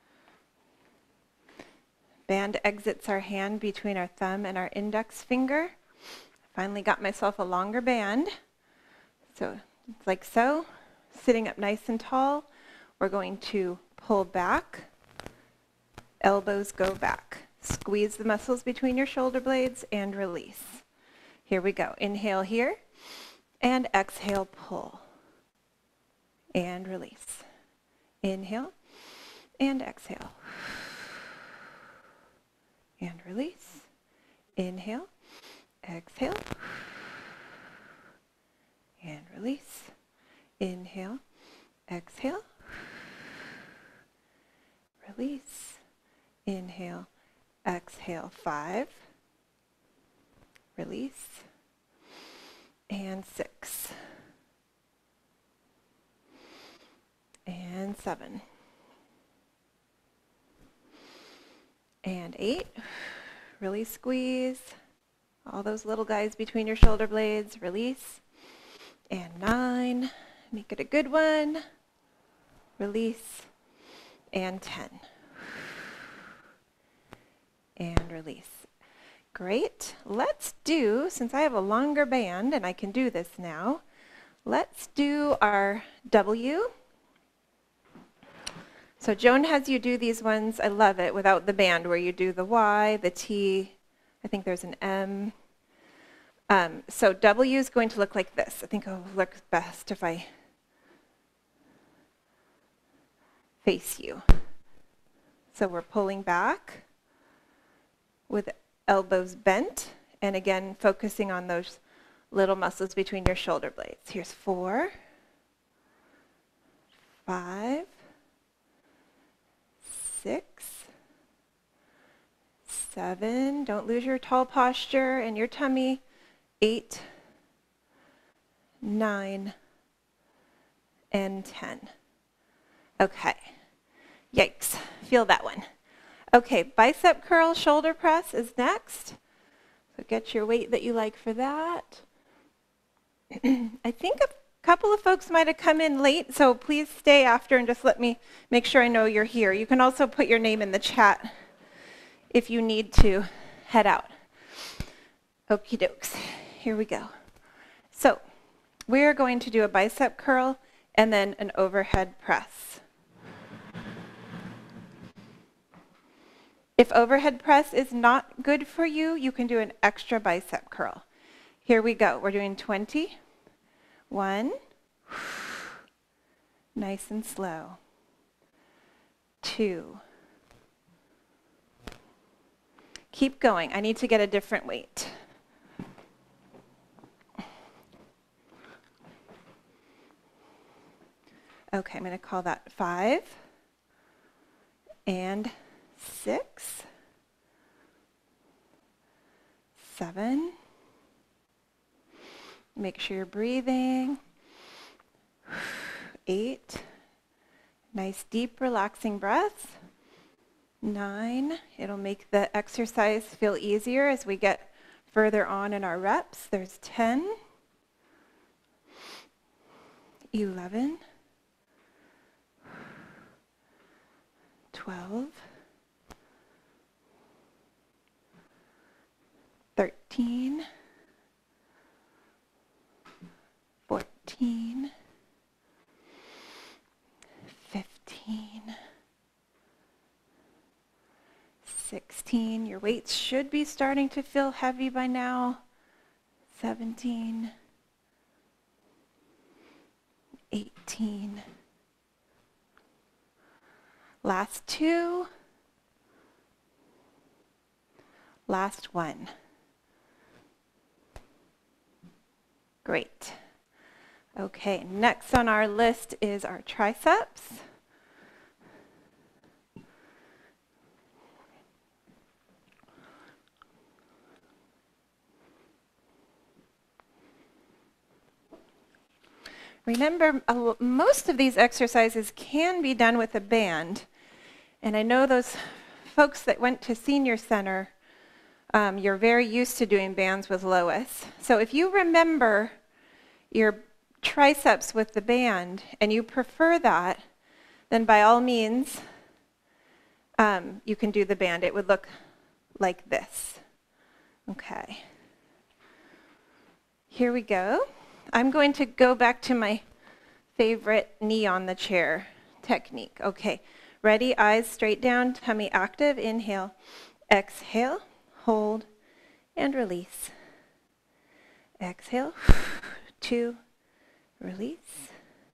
Speaker 1: Band exits our hand between our thumb and our index finger. Finally got myself a longer band. So it's like so, sitting up nice and tall. We're going to pull back, elbows go back. Squeeze the muscles between your shoulder blades and release. Here we go. Inhale here and exhale, pull and release. Inhale and exhale and release. Inhale, exhale and release. Inhale, exhale, release. Inhale, exhale. Five, release, and six, and seven, and eight. Really squeeze all those little guys between your shoulder blades. Release. And nine. Make it a good one. Release. And ten. And release. Great. Let's do, since I have a longer band and I can do this now, let's do our W. So Joan has you do these ones, I love it, without the band, where you do the Y, the T, I think there's an M. Um, so W is going to look like this. I think it'll look best if I face you. So we're pulling back with elbows bent, and again, focusing on those little muscles between your shoulder blades. Here's four, five, six, seven, don't lose your tall posture and your tummy, eight, nine, and ten. Okay, yikes, feel that one. Okay, bicep curl, shoulder press is next. So get your weight that you like for that. I think a couple of folks might have come in late, so please stay after and just let me make sure I know you're here. You can also put your name in the chat if you need to head out. Okie dokes, here we go. So we're going to do a bicep curl and then an overhead press. If overhead press is not good for you, you can do an extra bicep curl. Here we go. We're doing twenty. One. Nice and slow. Two. Keep going. I need to get a different weight. Okay, I'm going to call that five and six, seven. Make sure you're breathing. eight. Nice, deep, relaxing breaths. Nine. It'll make the exercise feel easier as we get further on in our reps. There's ten. eleven. twelve. thirteen. fourteen. fifteen. sixteen. Your weights should be starting to feel heavy by now. seventeen. eighteen. Last two. Last one. Great. Okay, next on our list is our triceps. Remember, uh, most of these exercises can be done with a band. And I know those folks that went to senior center, um, you're very used to doing bands with Lois. So if you remember your triceps with the band and you prefer that, then by all means, um, you can do the band. It would look like this. Okay. Here we go. I'm going to go back to my favorite knee on the chair technique. Okay, ready? Eyes straight down, tummy active. Inhale, exhale, hold, and release. Exhale, two, release.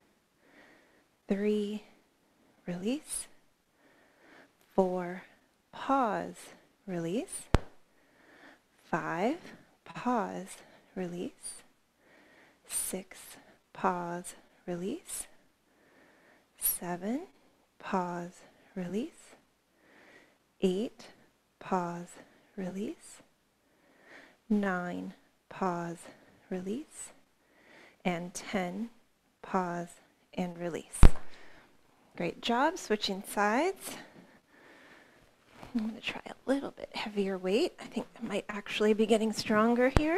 Speaker 1: Three, release. Four, pause, release. Five, pause, release. Six, pause, release. Seven, pause, release. Eight, pause, release. Nine, pause, release. And ten, pause, and release. Great job. Switching sides. I'm going to try a little bit heavier weight. I think I might actually be getting stronger here.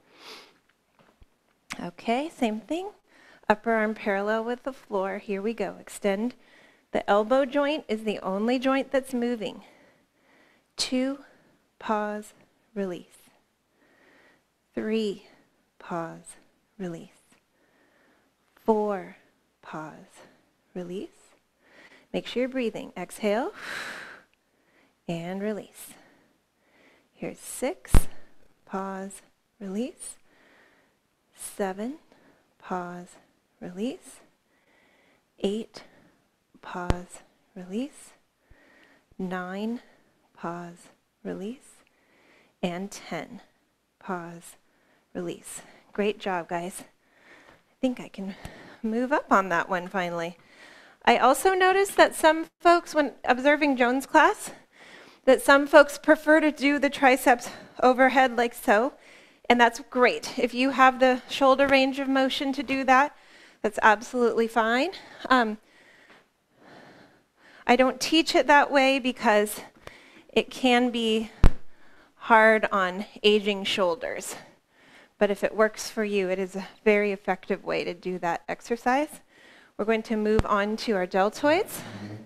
Speaker 1: Okay, same thing. Upper arm parallel with the floor. Here we go. Extend. The elbow joint is the only joint that's moving. Two, pause, release. Three, pause, release. Four, pause, release. Make sure you're breathing. Exhale and release. Here's six, pause, release. Seven, pause, release. Eight, pause, release. Nine, pause, release. And ten, pause, release. Great job, guys. I think I can move up on that one finally. I also noticed that some folks, when observing Joan's class, that some folks prefer to do the triceps overhead like so. And that's great. If you have the shoulder range of motion to do that, that's absolutely fine. Um, I don't teach it that way because it can be hard on aging shoulders. But if it works for you, it is a very effective way to do that exercise. We're going to move on to our deltoids.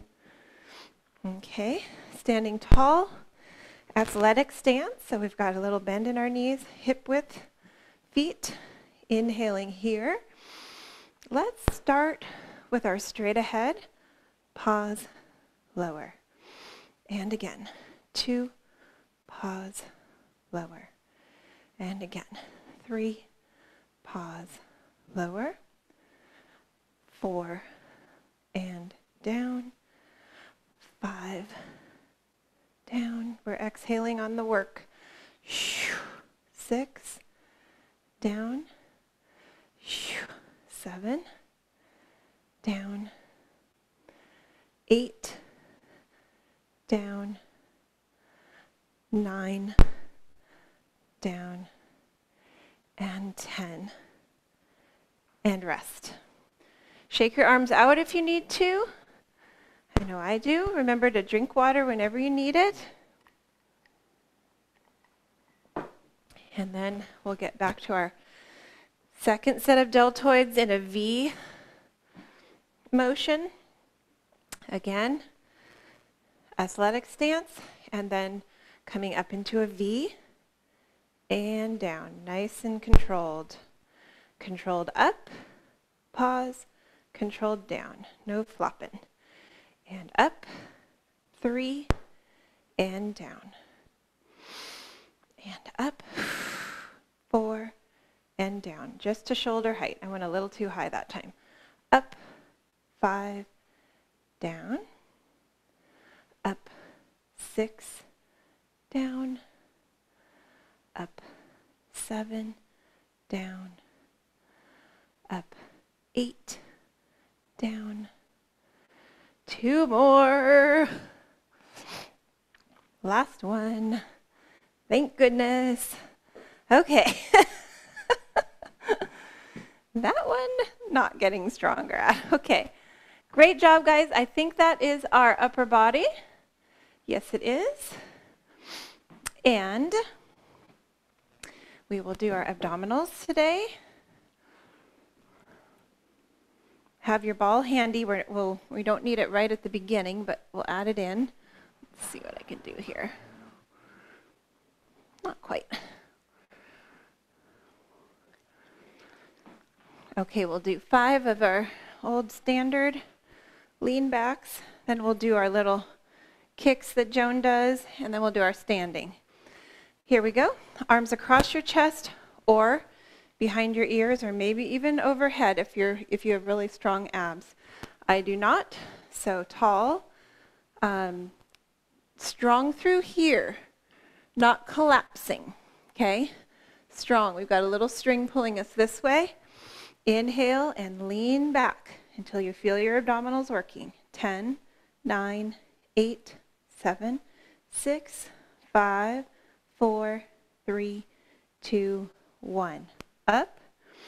Speaker 1: Okay, standing tall. Athletic stance, so we've got a little bend in our knees, hip width, feet, inhaling here. Let's start with our straight ahead, pause, lower. And again, two, pause, lower. And again, three, pause, lower. Four, and down. Five, down. We're exhaling on the work. Six, down. Seven, down. Eight, down. Nine, down. And ten. And rest. Shake your arms out if you need to. I know I do. Remember to drink water whenever you need it. And then we'll get back to our second set of deltoids in a V motion. Again, athletic stance, and then coming up into a V and down, nice and controlled. Controlled up, pause, controlled down, no flopping. And up, three, and down. And up, four, and down, just to shoulder height. I went a little too high that time. Up, five, down, up, six, down, up, seven, down, up, eight, down, two more, last one, thank goodness. Okay, that one not getting stronger. Okay, great job guys. I think that is our upper body. Yes it is. And we will do our abdominals today. Have your ball handy. We're, we'll, we don't need it right at the beginning, but we'll add it in. Let's see what I can do here. Not quite. Okay, we'll do five of our old standard lean backs. Then we'll do our little kicks that Joan does, and then we'll do our standing. Here we go. Arms across your chest or behind your ears, or maybe even overhead if you're if you have really strong abs. I do not, so tall, um, strong through here, not collapsing, okay? Strong. We've got a little string pulling us this way. Inhale and lean back until you feel your abdominals working. ten, nine, eight, seven, six, five, four, three, two, one. Up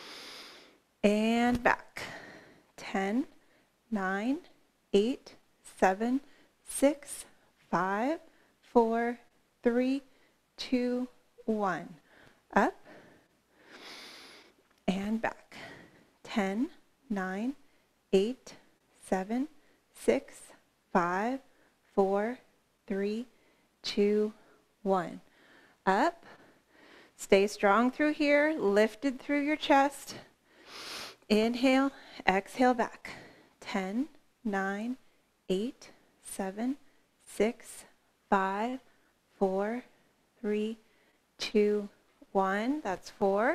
Speaker 1: and back. ten, nine, eight, seven, six, five, four, three, two, one. Up and back. ten, nine, eight, seven, six, five, four, three, two, one. Up. Stay strong through here, lifted through your chest. Inhale, exhale back. ten, nine, eight, seven, six, five, four, three, two, one. That's four.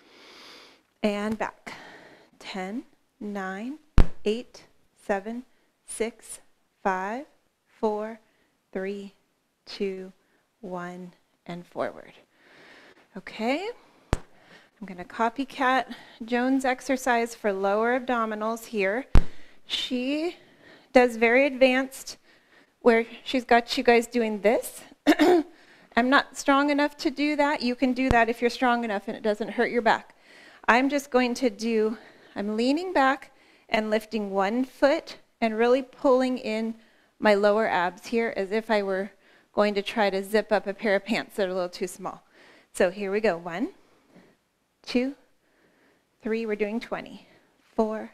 Speaker 1: And back. ten, nine, eight, seven, six, five, four, three, two, one, and forward. Okay, I'm going to copycat Joan's exercise for lower abdominals here. She does very advanced where she's got you guys doing this. I'm not strong enough to do that. You can do that if you're strong enough and it doesn't hurt your back. I'm just going to do, I'm leaning back and lifting one foot and really pulling in my lower abs here as if I were going to try to zip up a pair of pants that are a little too small. So here we go. One, two, three. We're doing twenty. Four,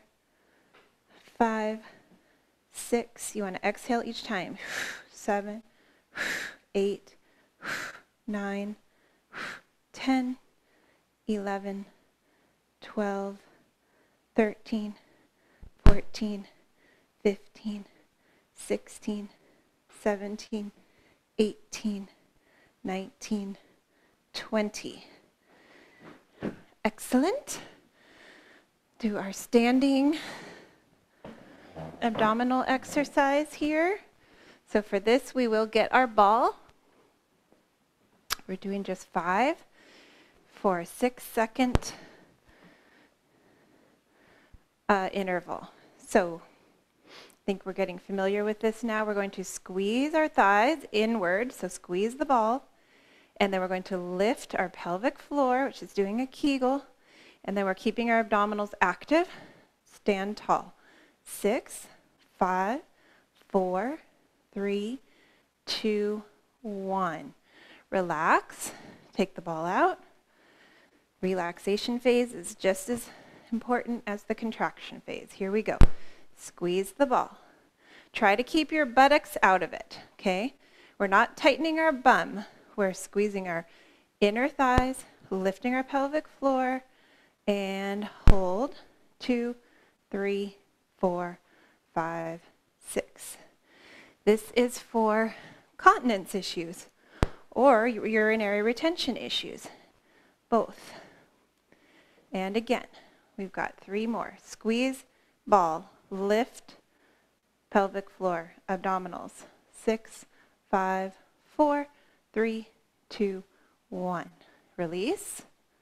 Speaker 1: five, six. You want to exhale each time. Seven, eight, nine, ten, eleven, twelve, thirteen, fourteen, fifteen, sixteen, seventeen, eighteen, nineteen, twenty. Excellent. Do our standing abdominal exercise here. So for this, we will get our ball. We're doing just five for a six second uh, interval. So I think we're getting familiar with this now. We're going to squeeze our thighs inward, so squeeze the ball. And then we're going to lift our pelvic floor, which is doing a Kegel. And then we're keeping our abdominals active. stand tall. Six, five, four, three, two, one. Relax. Take the ball out. Relaxation phase is just as important as the contraction phase. Here we go. Squeeze the ball. Try to keep your buttocks out of it, okay? We're not tightening our bum. We're squeezing our inner thighs, lifting our pelvic floor, and hold. Two, three, four, five, six. This is for continence issues or urinary retention issues, both. And again, we've got three more. Squeeze, ball, lift, pelvic floor, abdominals. Six, five, four, three, two, one. Release.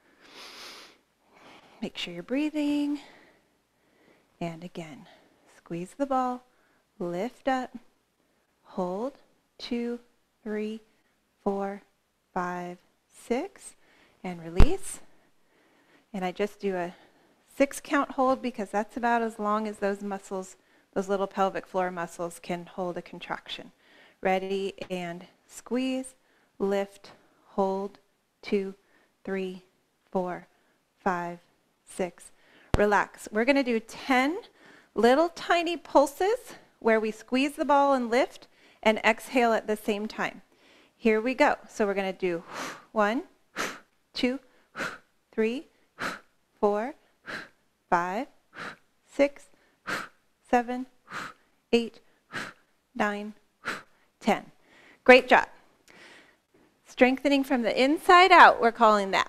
Speaker 1: Make sure you're breathing. And again, squeeze the ball, lift up, hold, two, three, four, five, six, and release. And I just do a six count hold because that's about as long as those muscles, those little pelvic floor muscles can hold a contraction. Ready, and squeeze, lift, hold, two, three, four, five, six. Relax. We're going to do ten little tiny pulses where we squeeze the ball and lift and exhale at the same time. Here we go. So we're going to do one, two, three, four, five, six, seven, eight, nine, ten. Great job. Strengthening from the inside out, we're calling that.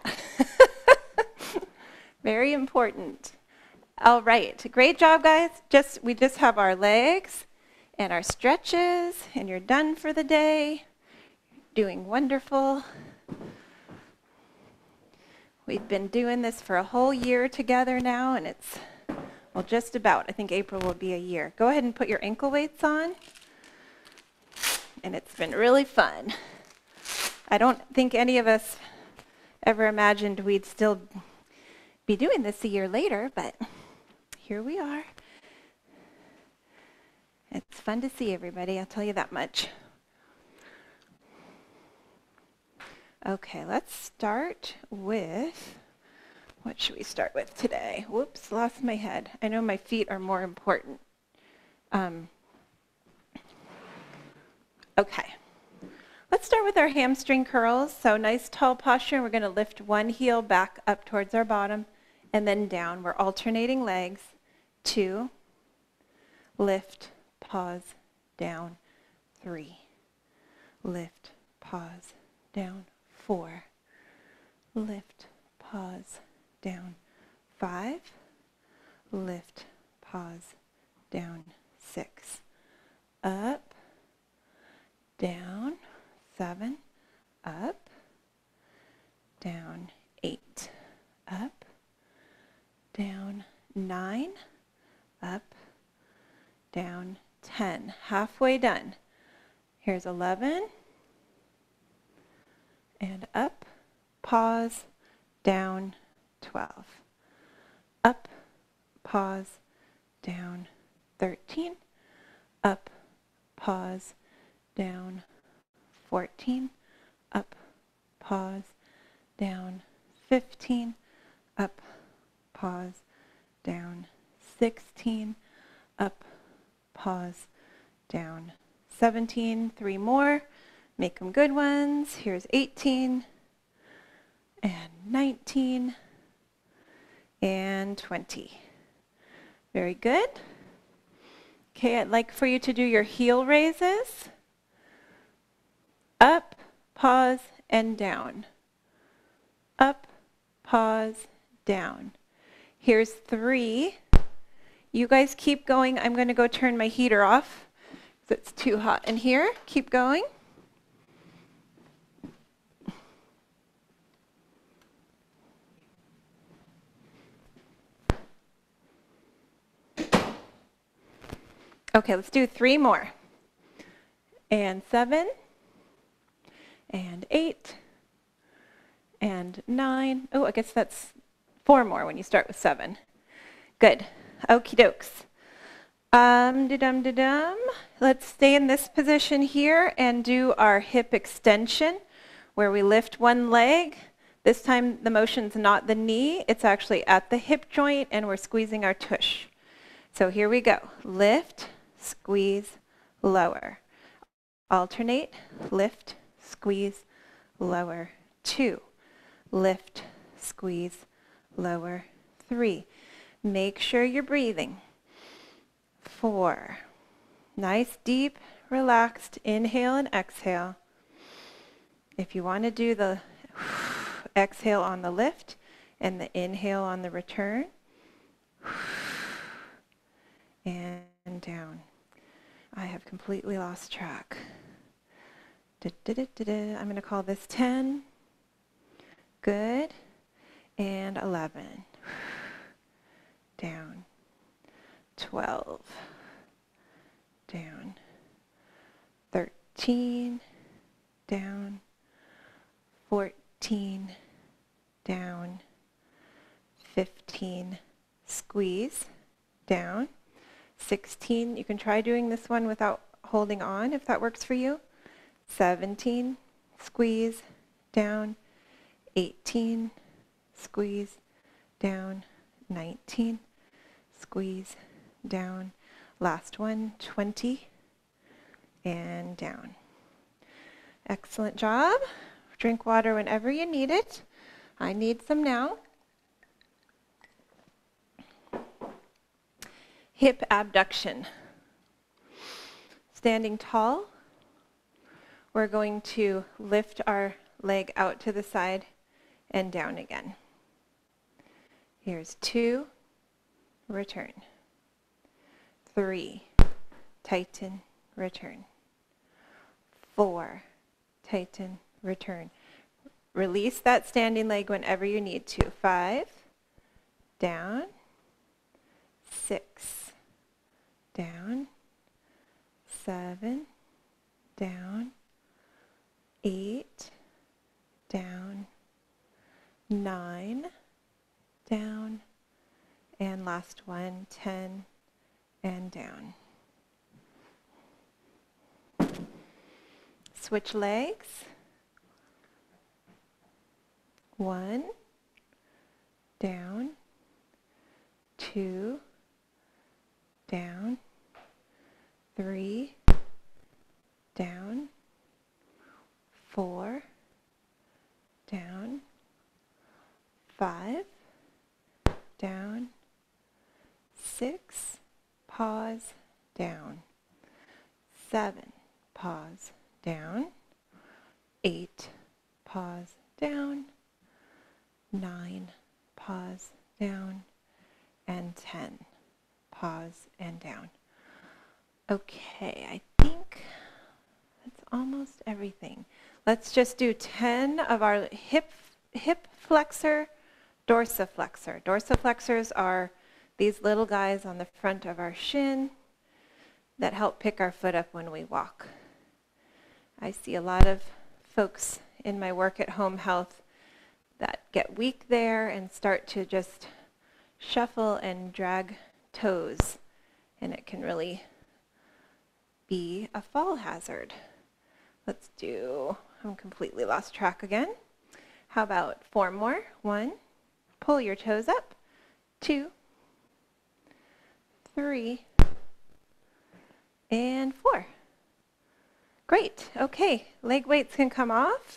Speaker 1: Very important. All right, great job, guys. Just we just have our legs and our stretches, and you're done for the day. Doing wonderful. We've been doing this for a whole year together now, and it's, well, just about. I think April will be a year. Go ahead and put your ankle weights on. And it's been really fun. I don't think any of us ever imagined we'd still be doing this a year later, but here we are. It's fun to see everybody, I'll tell you that much. Okay, let's start with, what should we start with today? Whoops, lost my head. I know my feet are more important. Um, okay, let's start with our hamstring curls. So nice tall posture. We're going to lift one heel back up towards our bottom and then down. We're alternating legs. Two, lift, pause, down, three, lift, pause, down, four, lift, pause, down, five, lift, pause, down, six, up, down, seven, up, down, eight, up, down, nine, up, down, ten. Halfway done. Here's eleven, and up, pause, down, twelve. Up, pause, down, thirteen. Up, pause, down, fourteen. Up, pause, down, fifteen. Up, pause, down, sixteen. Up, pause, down, seventeen. Three more. Make them good ones. Here's eighteen and nineteen and twenty. Very good. Okay, I'd like for you to do your heel raises. Up, pause, and down. Up, pause, down. Here's three. You guys keep going. I'm going to go turn my heater off because it's too hot in here. Keep going. Okay, let's do three more. And seven, and eight, and nine. Oh, I guess that's four more when you start with seven. Good. Okie dokes. Um, da-dum, da-dum. Let's stay in this position here and do our hip extension, where we lift one leg. This time the motion's not the knee, it's actually at the hip joint, and we're squeezing our tush. So here we go. Lift, squeeze, lower. Alternate, lift, squeeze, lower. Two, lift, squeeze, lower. Three, make sure you're breathing. Four, nice, deep, relaxed inhale and exhale. If you want to do the exhale on the lift and the inhale on the return, and down. I have completely lost track. Da, da, da, da, da. I'm going to call this ten. Good. And eleven. Down. twelve. Down. thirteen. Down. fourteen. Down. fifteen. Squeeze. Down. sixteen. You can try doing this one without holding on if that works for you. seventeen. Squeeze. Down. eighteen. Squeeze. Down. nineteen. Squeeze. Down. Last one. twenty. And down. Excellent job. Drink water whenever you need it. I need some now. Hip abduction. Standing tall, we're going to lift our leg out to the side and down again. Here's two, return. Three, tighten, return. Four, tighten, return. Release that standing leg whenever you need to. Five, down. Six, down. Seven, down. Eight, down. Nine, down. And last one, ten, and down. Switch legs. One, down. Two, down. Three, down. Four, down. Five, down. Six, pause, down. Seven, pause, down. Eight, pause, down. Nine, pause, down. And ten, pause, and down. Okay, I think that's almost everything. Let's just do ten of our hip hip flexor, dorsiflexor. Dorsiflexors are these little guys on the front of our shin that help pick our foot up when we walk. I see a lot of folks in my work at home health that get weak there and start to just shuffle and drag toes, and it can really be a fall hazard. Let's do, I'm completely lost track again. How about four more? One, pull your toes up. Two, three, and four. Great, okay, leg weights can come off.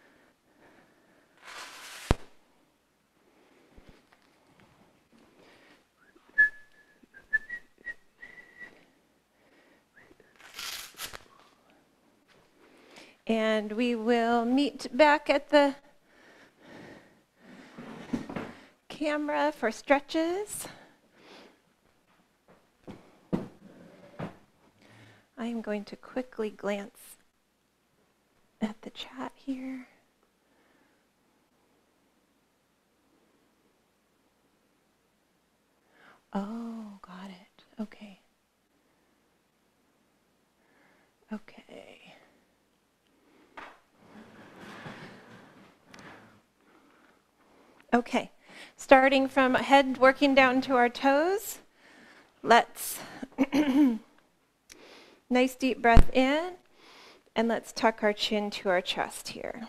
Speaker 1: And we will meet back at the camera for stretches. I am going to quickly glance at the chat here. Oh, got it. Okay. Okay. Okay, starting from head, working down to our toes, let's, nice deep breath in, and let's tuck our chin to our chest here.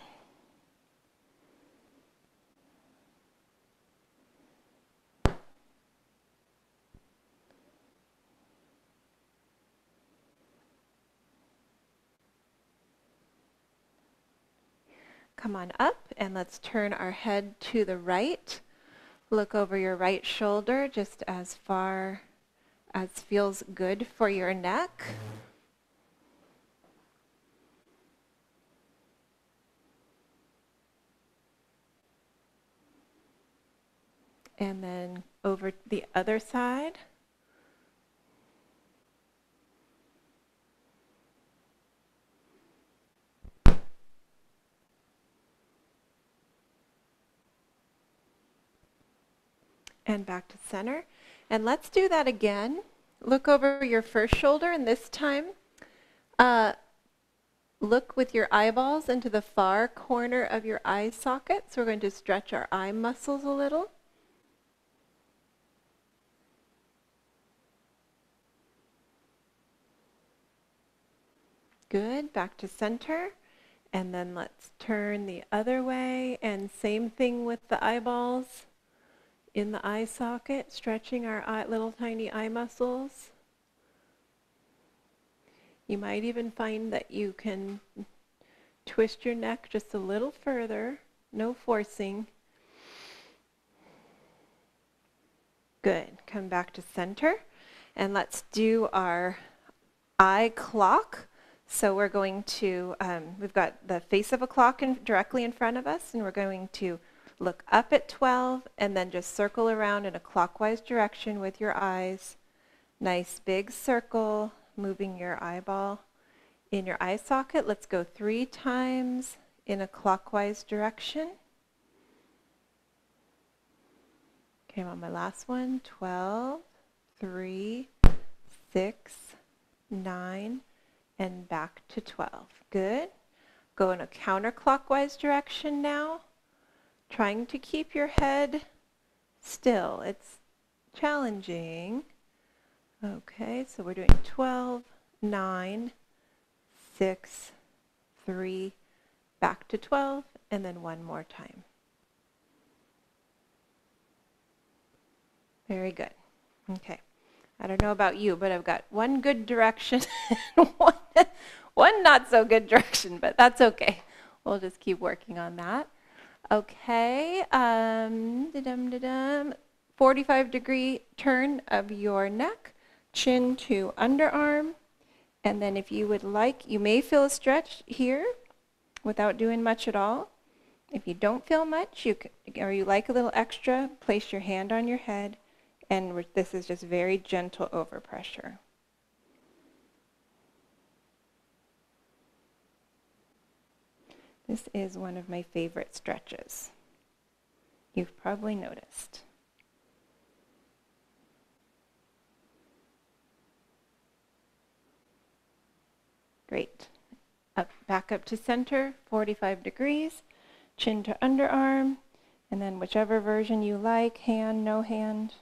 Speaker 1: Come on up, and let's turn our head to the right. Look over your right shoulder just as far as feels good for your neck. And then over the other side. And back to center. And let's do that again. Look over your first shoulder, and this time uh, look with your eyeballs into the far corner of your eye socket. So we're going to stretch our eye muscles a little. Good, back to center. And then let's turn the other way, and same thing with the eyeballs in the eye socket, stretching our eye, little tiny eye muscles. You might even find that you can twist your neck just a little further, no forcing. Good, come back to center, and let's do our eye clock. So we're going to, um, we've got the face of a clock in, directly in front of us, and we're going to look up at twelve and then just circle around in a clockwise direction with your eyes. Nice big circle, moving your eyeball in your eye socket. Let's go three times in a clockwise direction. Okay, I'm on my last one. twelve, three, six, nine, and back to twelve. Good. Go in a counterclockwise direction now, trying to keep your head still. It's challenging. Okay, so we're doing twelve, nine, six, three, back to twelve, and then one more time. Very good. Okay. I don't know about you, but I've got one good direction and one, one not so good direction, but that's okay. We'll just keep working on that. Okay, um, da-dum, da-dum. forty-five degree turn of your neck, chin to underarm, and then if you would like, you may feel a stretch here without doing much at all. If you don't feel much, you can, or you like a little extra, place your hand on your head, and this is just very gentle overpressure. This is one of my favorite stretches. You've probably noticed. Great. Up, back up to center, forty-five degrees, chin to underarm, and then whichever version you like, hand, no hand.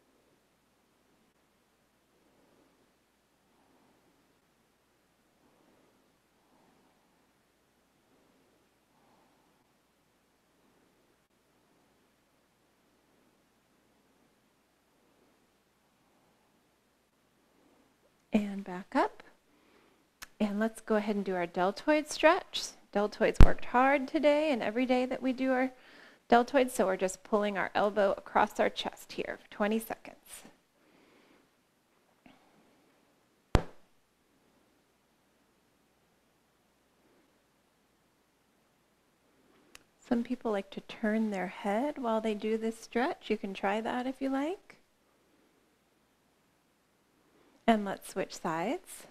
Speaker 1: And back up. And let's go ahead and do our deltoid stretch. Deltoids worked hard today and every day that we do our deltoids, so we're just pulling our elbow across our chest here for twenty seconds. Some people like to turn their head while they do this stretch. You can try that if you like. And let's switch sides.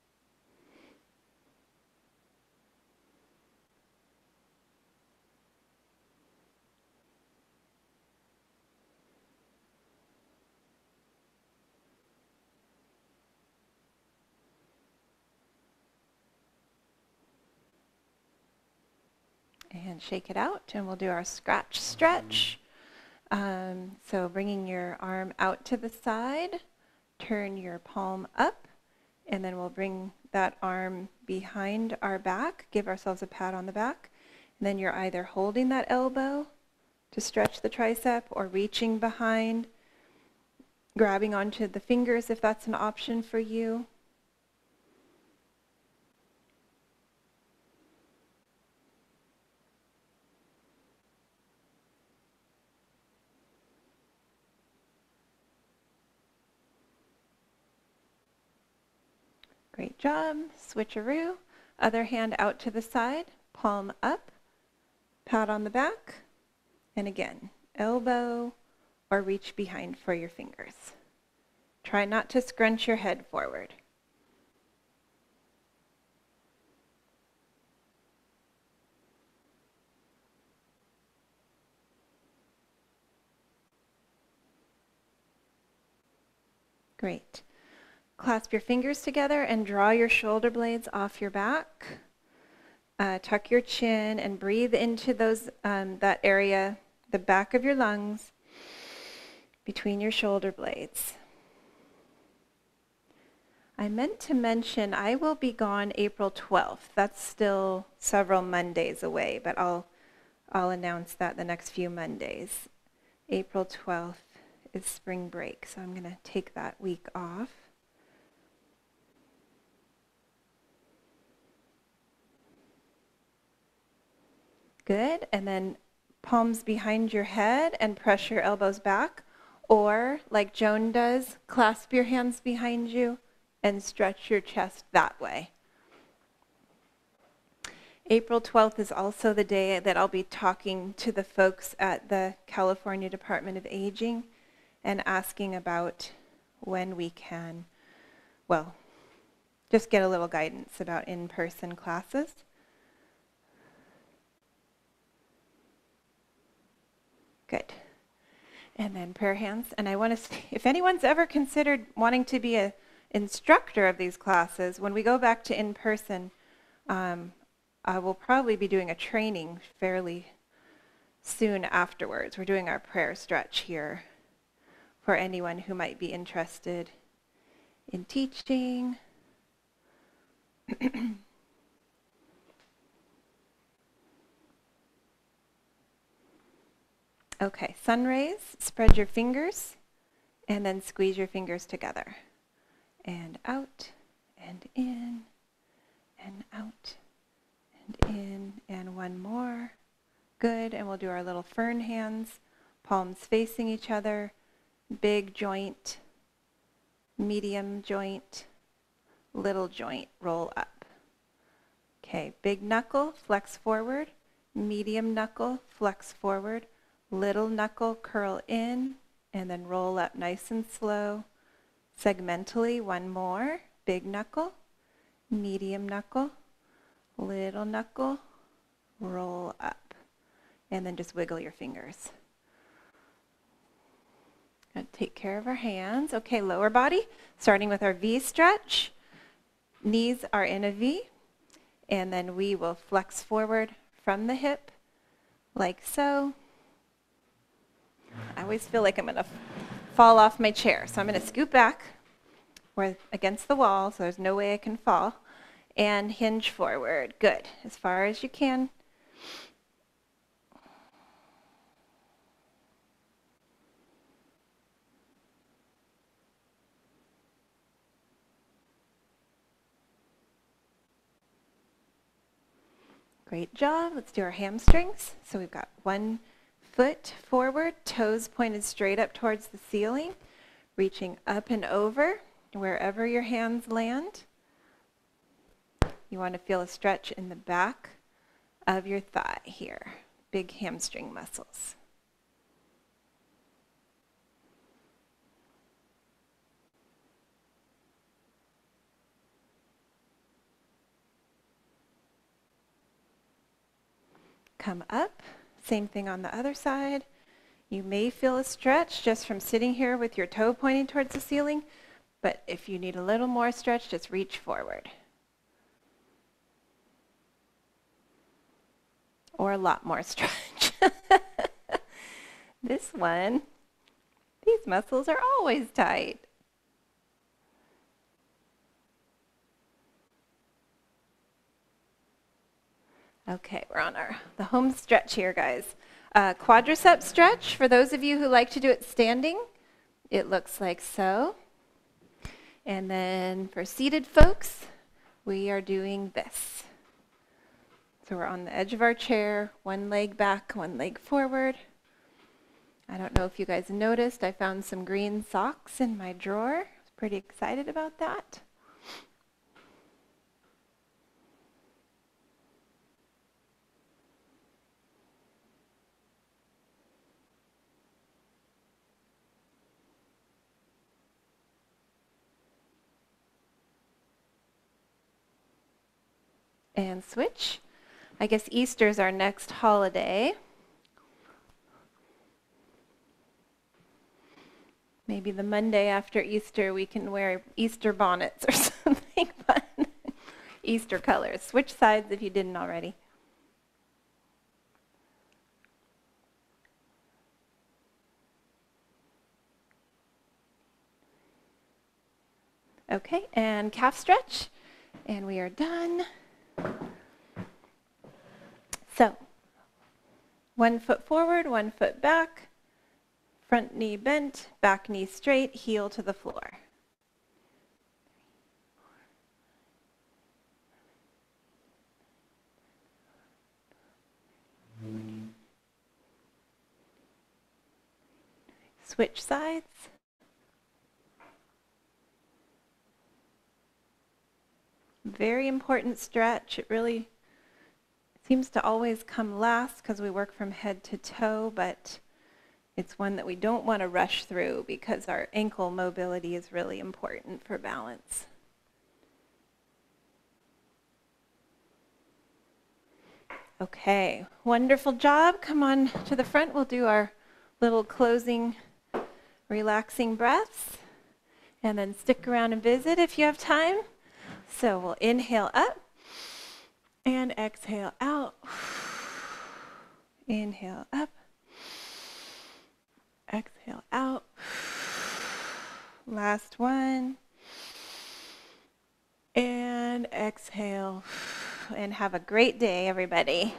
Speaker 1: And shake it out, and we'll do our scratch stretch. Um, so bringing your arm out to the side, turn your palm up, and then we'll bring that arm behind our back, give ourselves a pat on the back. And then you're either holding that elbow to stretch the tricep or reaching behind, grabbing onto the fingers if that's an option for you. Great job. Switcheroo. Other hand out to the side, palm up, pat on the back, and again, elbow or reach behind for your fingers. Try not to scrunch your head forward. Great. Clasp your fingers together and draw your shoulder blades off your back. Uh, tuck your chin and breathe into those um, that area, the back of your lungs, between your shoulder blades. I meant to mention I will be gone April twelfth. That's still several Mondays away, but I'll I'll announce that the next few Mondays. April twelfth is spring break, so I'm going to take that week off. Good, and then palms behind your head and press your elbows back, or like Joan does, clasp your hands behind you and stretch your chest that way. April twelfth is also the day that I'll be talking to the folks at the California Department of Aging and asking about when we can, well, just get a little guidance about in-person classes. Good. And then prayer hands. And I want to see if anyone's ever considered wanting to be an instructor of these classes, when we go back to in-person, um, I will probably be doing a training fairly soon afterwards. We're doing our prayer stretch here for anyone who might be interested in teaching. Okay, sun rays, spread your fingers, and then squeeze your fingers together. And out, and in, and out, and in, and one more. Good, and we'll do our little fern hands, palms facing each other, big joint, medium joint, little joint, roll up. Okay, big knuckle, flex forward, medium knuckle, flex forward, little knuckle, curl in, and then roll up nice and slow. Segmentally, one more. Big knuckle, medium knuckle, little knuckle, roll up. And then just wiggle your fingers. Gotta take care of our hands. Okay, lower body, starting with our V stretch. Knees are in a V, and then we will flex forward from the hip, like so. I always feel like I'm going to fall off my chair, so I'm going to scoot back. We're against the wall, so there's no way I can fall. And hinge forward. Good. As far as you can. Great job. Let's do our hamstrings. So we've got one foot forward, toes pointed straight up towards the ceiling, reaching up and over wherever your hands land. You want to feel a stretch in the back of your thigh here, big hamstring muscles. Come up. Same thing on the other side. You may feel a stretch just from sitting here with your toe pointing towards the ceiling, but if you need a little more stretch, just reach forward. Or a lot more stretch. This one, these muscles are always tight. Okay, we're on our the home stretch here, guys. Uh, quadricep stretch, for those of you who like to do it standing, it looks like so. And then for seated folks, we are doing this. So we're on the edge of our chair, one leg back, one leg forward. I don't know if you guys noticed, I found some green socks in my drawer. I was pretty excited about that. And switch. I guess Easter's our next holiday. Maybe the Monday after Easter we can wear Easter bonnets or something fun. Easter colors. Switch sides if you didn't already. Okay, and calf stretch. And we are done. So, one foot forward, one foot back, front knee bent, back knee straight, heel to the floor. Switch sides. Very important stretch. It really seems to always come last because we work from head to toe, but it's one that we don't want to rush through because our ankle mobility is really important for balance. Okay, wonderful job. Come on to the front. We'll do our little closing, relaxing breaths, and then stick around and visit if you have time. So we'll inhale up and exhale out. Inhale up, exhale out. Last one. And exhale. And have a great day, everybody.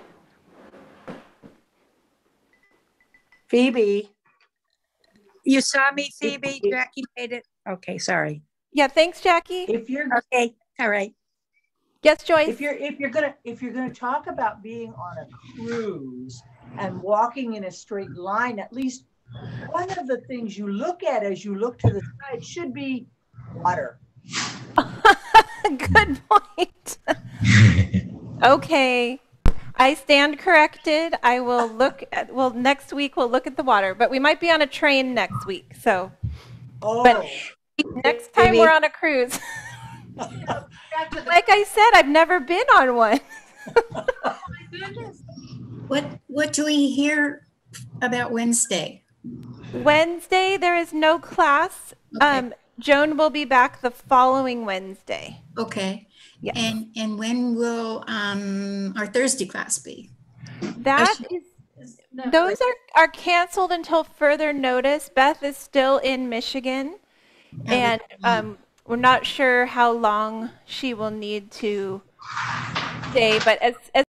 Speaker 16: Phoebe. You saw me, Phoebe? Jackie made it. Okay, sorry.
Speaker 1: Yeah, thanks, Jackie.
Speaker 16: If you're okay, all right.
Speaker 1: Yes, Joyce.
Speaker 12: If you're if you're gonna if you're gonna talk about being on a cruise and walking in a straight line, at least one of the things you look at as you look to the side should be water.
Speaker 1: Good point. Okay. I stand corrected. I will look at, well, next week we'll look at the water, but we might be on a train next week. So,
Speaker 12: oh.
Speaker 1: But next time Maybe. We're on a cruise. Like I said, I've never been on one.
Speaker 2: What what do we hear about Wednesday?
Speaker 1: Wednesday, there is no class. Okay. Um, Joan will be back the following Wednesday.
Speaker 2: Okay.
Speaker 1: Yes.
Speaker 2: And and when will um, our Thursday class be?
Speaker 1: That is, those are, are canceled until further notice. Beth is still in Michigan, and um, we're not sure how long she will need to stay, but as, as